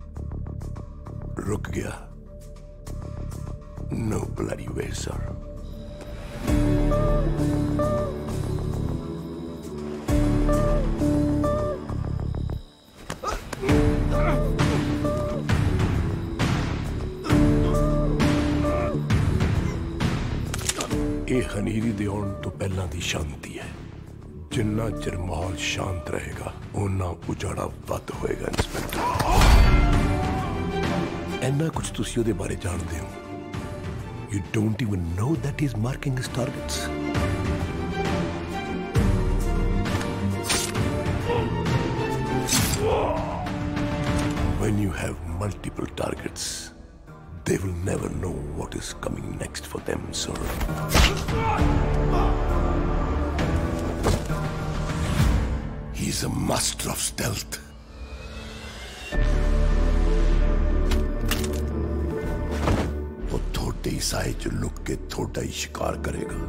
रुक गया No bloody way, sir. ਇਹ ਹਨੀਰੀ ਦੇ ਆਉਣ ਤੋਂ ਪਹਿਲਾਂ ਦੀ ਸ਼ਾਂਤੀ ਹੈ ਜਿੰਨਾ ਚਿਰ ਮਾਹੌਲ ਸ਼ਾਂਤ ਰਹੇਗਾ ਉਹਨਾਂ ਉਜਾੜਾ ਵੱਧ ਹੋਏਗਾ ਇੰਸਪੈਕਟਰ ਇੰਨਾ ਕੁਝ ਤੁਸੀਂ ਉਹਦੇ ਬਾਰੇ ਜਾਣਦੇ ਹੋ You don't even know that he's marking his targets. When you have multiple targets, they will never know what is coming next for them, sir. He's a master of stealth. साए च look के थोड़ा ही शिकार करेगा।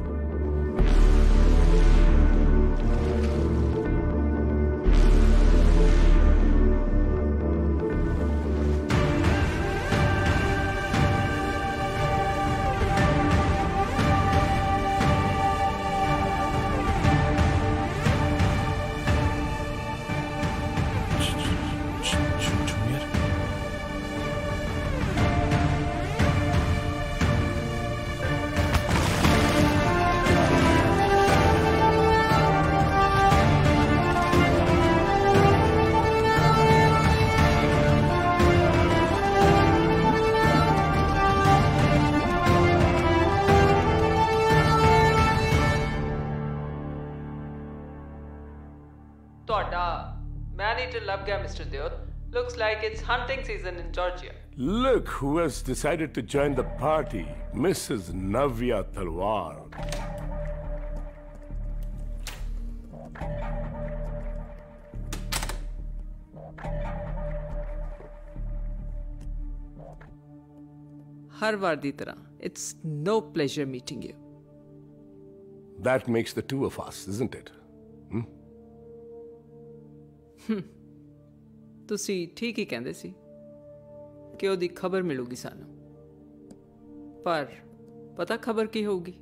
Mr. Deol. Looks like it's hunting season in Georgia. Look who has decided to join the party, Mrs. Navya Talwar. हर बार दी तरह, it's no pleasure meeting you. That makes the two of us, isn't it? ਤੁਸੀਂ ਠੀਕ ਹੀ ਕਹਿੰਦੇ ਸੀ ਕਿ ਉਹਦੀ ਖਬਰ ਮਿਲੂਗੀ ਸਾਨੂੰ, ਪਰ ਪਤਾ ਖਬਰ ਕੀ ਹੋਊਗੀ?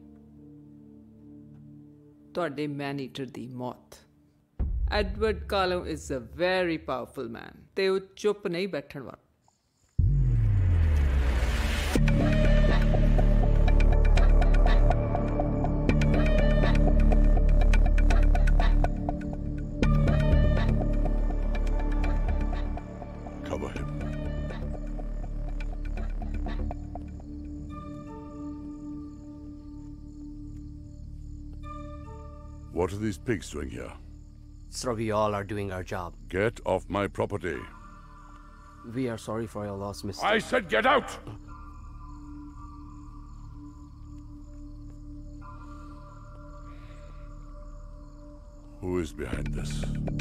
ਤੁਹਾਡੇ ਮੈਨ ਈਟਰ ਦੀ ਮੌਤ। Edward Callum is a very powerful man ਤੇ ਉਹ ਚੁੱਪ ਨਹੀਂ ਬੈਠਣ ਵਾਲਾ। What are these pigs doing here? Sir, we all are doing our job. Get off my property. We are sorry for your loss, Mr. I said get out! Who is behind this?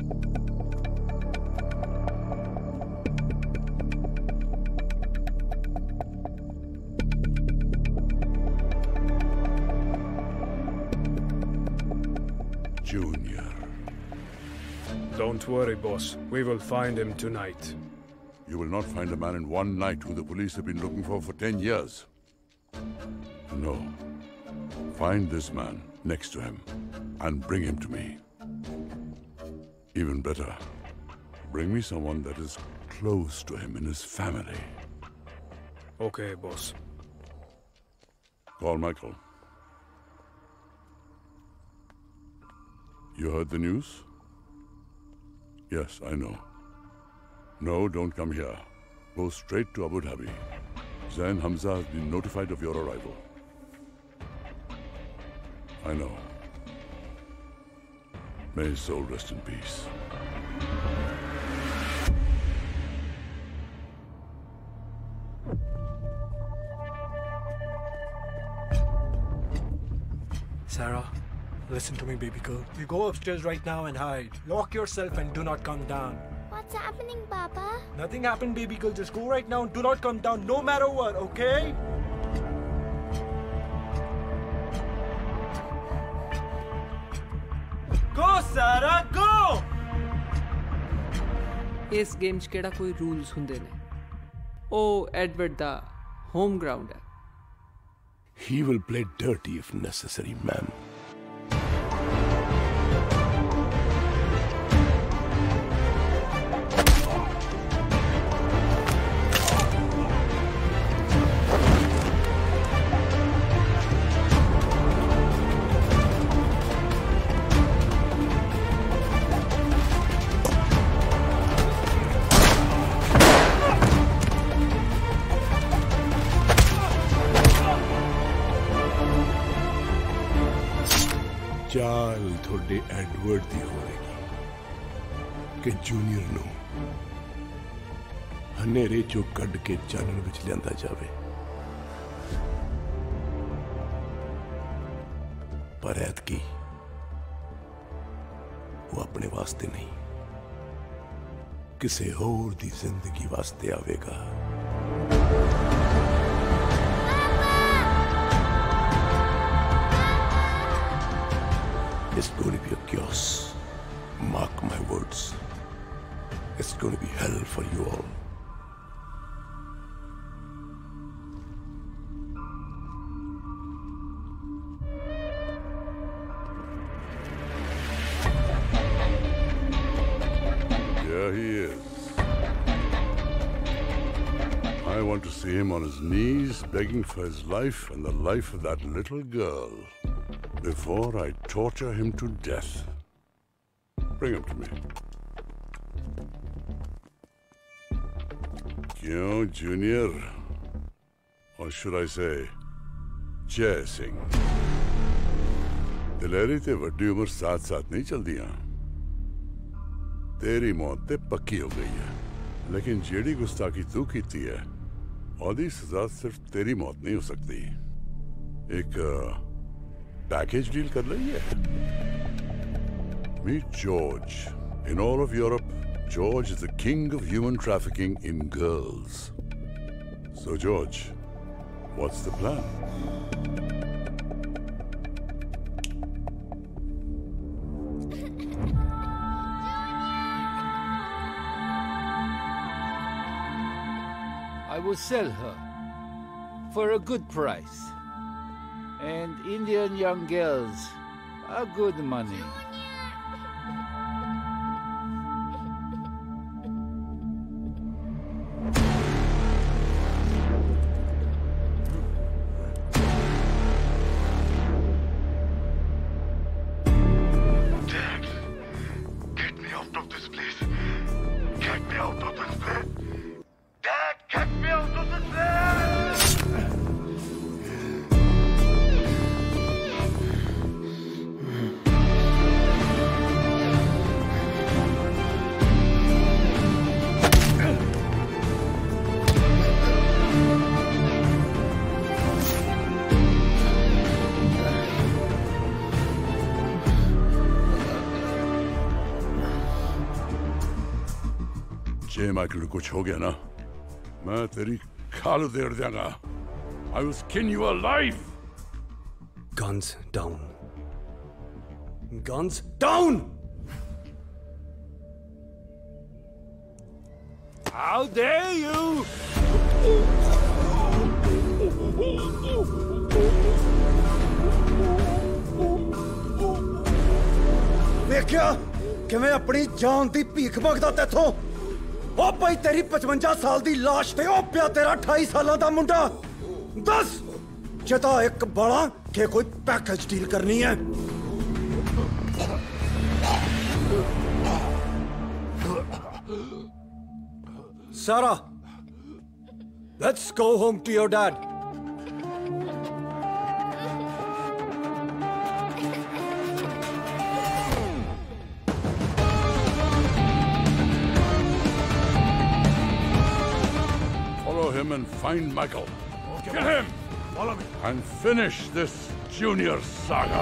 Junior. Don't worry, boss. We will find him tonight. You will not find a man in one night who the police have been looking for 10 years. No. Find this man next to him and bring him to me. Even better, bring me someone that is close to him in his family. Okay, boss. Call Michael. You heard the news? Yes, I know. No, don't come here. Go straight to Abu Dhabi. Zain Hamza has been notified of your arrival. I know. May his soul rest in peace. Sarah, listen to me, baby girl. You go upstairs right now and hide. Lock yourself and do not come down. What's happening, Papa? Nothing happened, baby girl. Just go right now and do not come down no matter what, okay? Go, Sarah, go! ਇਸ game 'ਚ ਕਿਹੜਾ ਕੋਈ rules ਹੁੰਦੇ ਨੇ? ਉਹ Edward ਦਾ home ground ਹੈ। He will play dirty if necessary, ma'am. ਚਾਲ ਤੁਹਾਡੇ ਐਡਵਰਡ ਦੀ ਹੋਵੇਗੀ ਕਿ ਜੂਨੀਅਰ ਨੂੰ ਹਨੇਰੇ ਚੋਂ ਕੱਢ ਕੇ ਚਾਨਣ ਵਿੱਚ ਲਿਆਂਦਾ ਜਾਵੇ, ਪਰ ਐਤਕੀ ਉਹ ਆਪਣੇ ਵਾਸਤੇ ਨਹੀਂ ਕਿਸੇ ਹੋਰ ਦੀ ਜ਼ਿੰਦਗੀ ਵਾਸਤੇ ਆਵੇਗਾ। It's going to be a chaos. Mark my words. It's going to be hell for you all. There he is. I want to see him on his knees, begging for his life and the life of that little girl, before I torture him to death. Bring him to me. Kyun, Junior? Or should I say, Jai Singh? दिलेरी ते वड्डी उम्र साथ साथ नहीं चल दिया। तेरी मौत ते पक्की हो गई है, लेकिन जेड़ी गुस्ताखी तू कीती है, औदी सजा सिर्फ तेरी मौत नहीं हो सकती। एक पैकेज डील कर रही है। Meet George. In all of Europe, George is the king of human trafficking in girls. So George, what's the plan? I will sell her for a good price. And Indian young girls are good money. Michael कुछ हो गया ना, मैं तेरी खाल उधेड़ देगा। I will skin you alive. Guns down. Guns down! How dare you! देखिया कि मैं अपनी जान दी भीख मंगदा तेथों। ओ भाई तेरी 55 साल दी लाश ते ओ पिया तेरा 28 साल दा मुंडा। दस चेता एक बड़ा के कोई पैकेज डील करनी है। Sarah, let's go home to your dad. Him and find Michael. Okay. Get him! Follow me. And finish this Junior saga.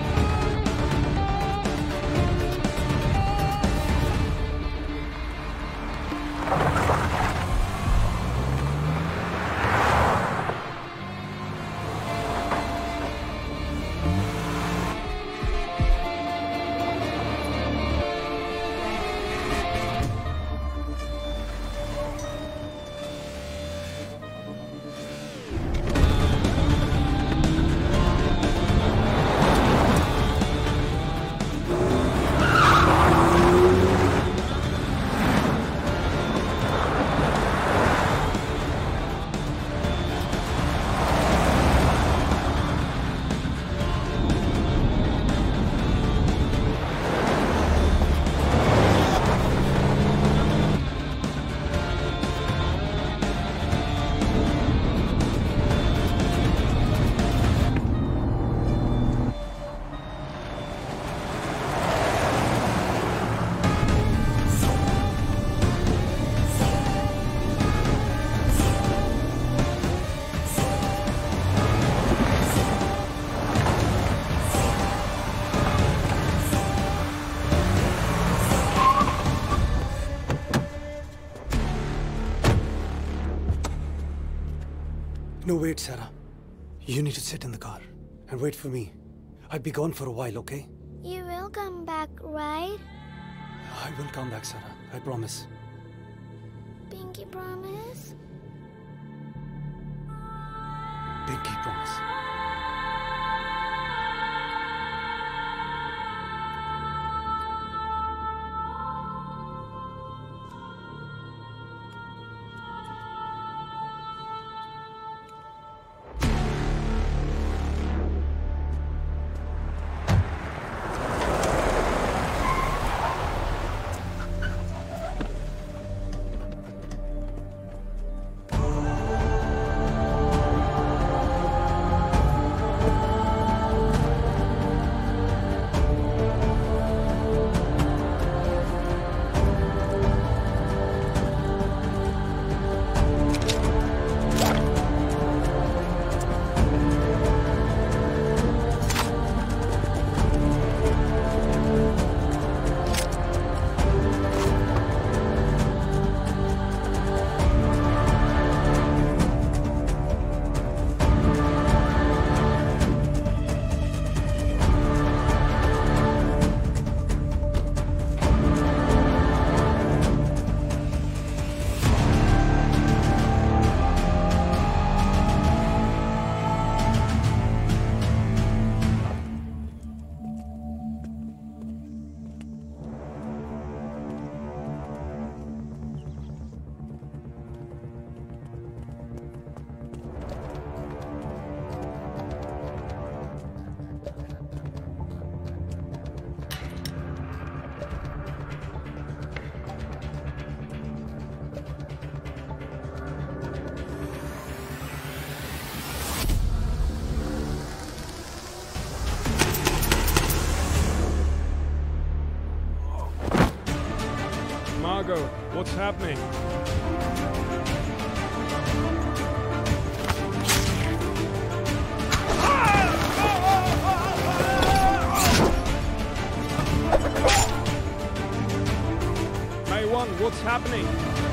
No, wait, Sarah. You need to sit in the car and wait for me. I'll be gone for a while, okay? You will come back, right? I will come back, Sarah. I promise. Pinky promise? Pinky promise. Margot, what's happening? May 1, what's happening?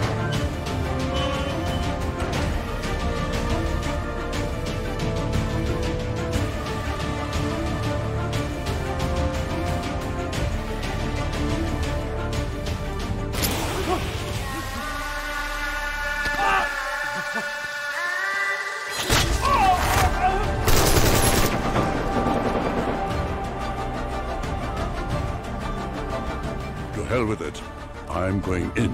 To hell with it. I'm going in.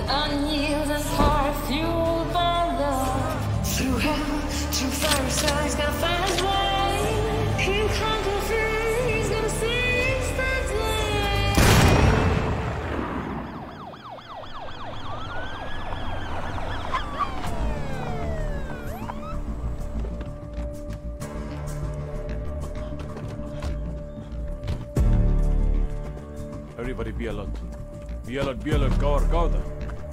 Unyielding heart fueled by love. Through hell, through fire, skies, gotta find his way. He'll conquer fear, he's gonna seize the day. Everybody be alert. Be alert, be alert. Cover them.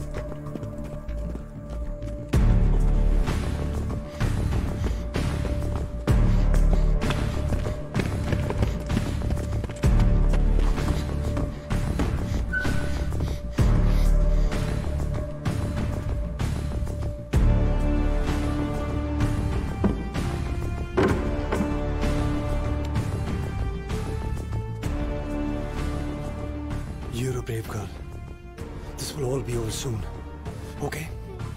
You're a brave girl. This will all be over soon. Okay?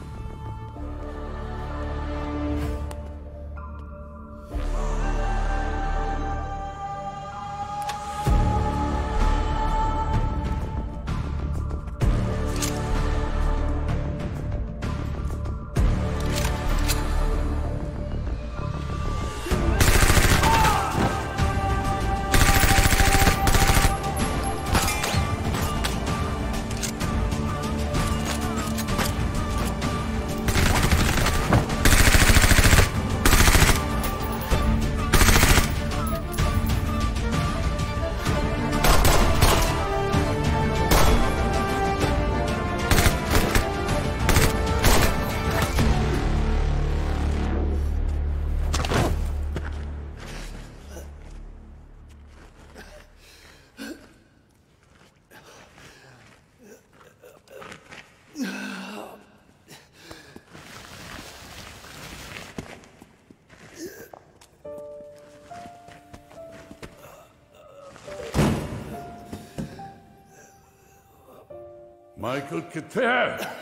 Michael किथे है?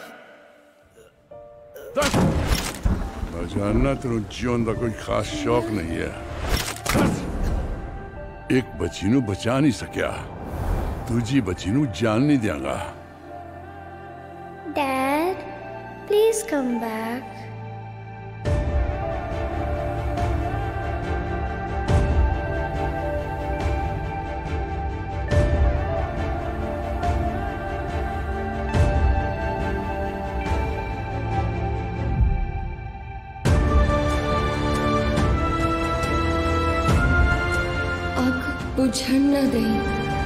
मैं जानना तेरू जीवन का कोई खास शौक नहीं है। एक बच्ची नू बचा नहीं सकिया, दूजी बच्ची नू जान नहीं देंगा। Dad, please come back. बुझन न दें।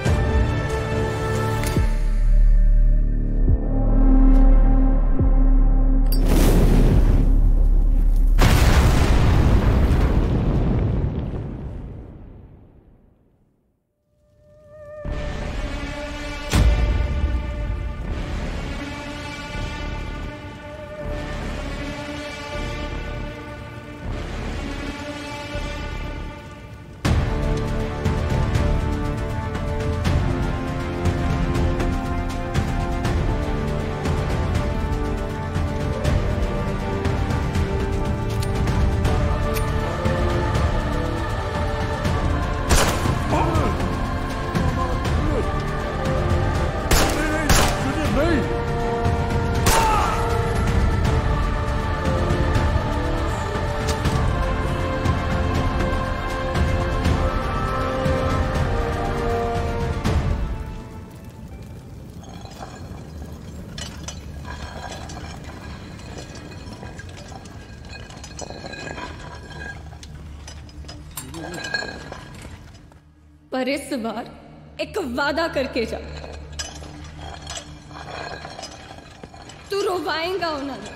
पर इस बार एक वादा करके जा, तू रोवाएगा उन्होंने,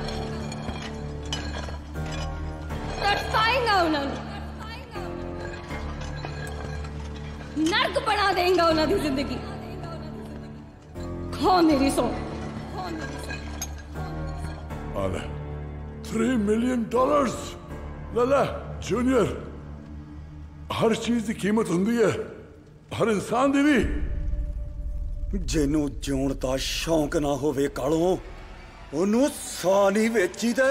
तड़पाएगा उन्होंने, नर्क बना देगा उन्होंने जिंदगी। खो मेरी सौ $3 million लाला जूनियर, हर चीज की कीमत होंगी है, हर इंसान दी भी। जिन्नू जिउण दा शौक ना होवे कालों, ओनू सा नहीं वेची दे।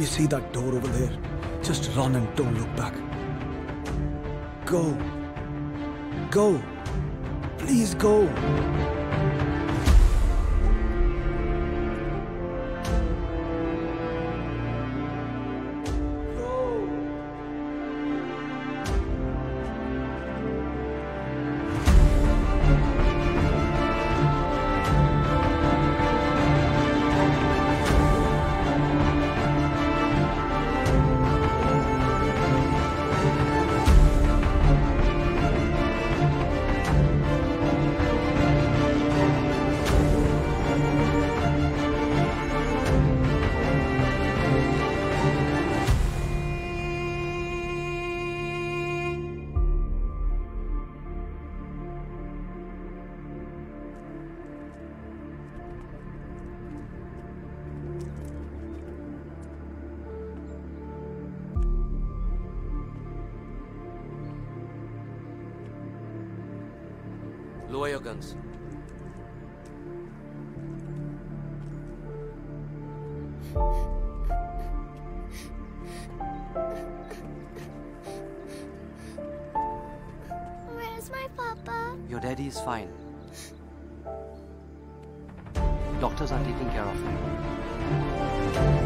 You see that door over there? Just run and don't look back. Go. Go. Please go. Lower your guns. Where's my papa? Your daddy is fine. Doctors are taking care of him.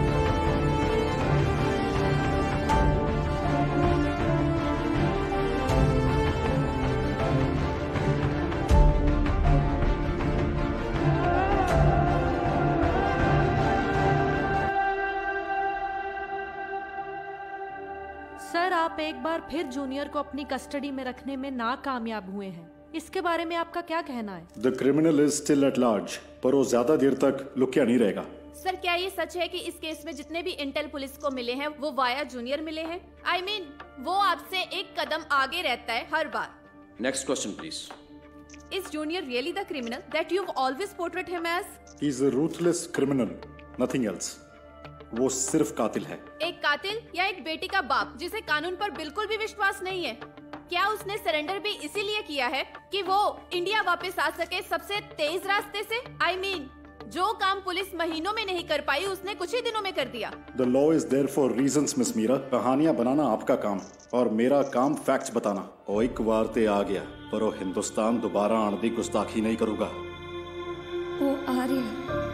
Sir, आप एक बार फिर junior को अपनी custody में रखने में नाकामयाब हुए हैं। इसके बारे में आपका क्या कहना है? The criminal is still at large, पर वो ज्यादा देर तक लुकिया नहीं रहेगा। सर, क्या ये सच है कि इस केस में जितने भी इंटेल पुलिस को मिले हैं वो वाया जूनियर मिले हैं? I mean, वो आपसे एक कदम आगे रहता है हर बार। Next question please. Is Junior really the criminal that you've always portrayed him as? He is a ruthless criminal, nothing else. वो सिर्फ कातिल है। एक कातिल या एक बेटी का बाप जिसे कानून पर बिल्कुल भी विश्वास नहीं है? क्या उसने सरेंडर भी इसीलिए किया है कि वो इंडिया वापस आ सके सबसे तेज रास्ते से? I mean, जो काम पुलिस महीनों में नहीं कर पाई उसने कुछ ही दिनों में कर दिया। The law is there for reasons, miss Meera. कहानियां बनाना आपका काम और मेरा काम फैक्ट्स बताना। ओ एक बार ते आ गया, पर वो हिंदुस्तान दोबारा आने दी गुस्ताखी नहीं करूंगा। वो आ रहे हैं।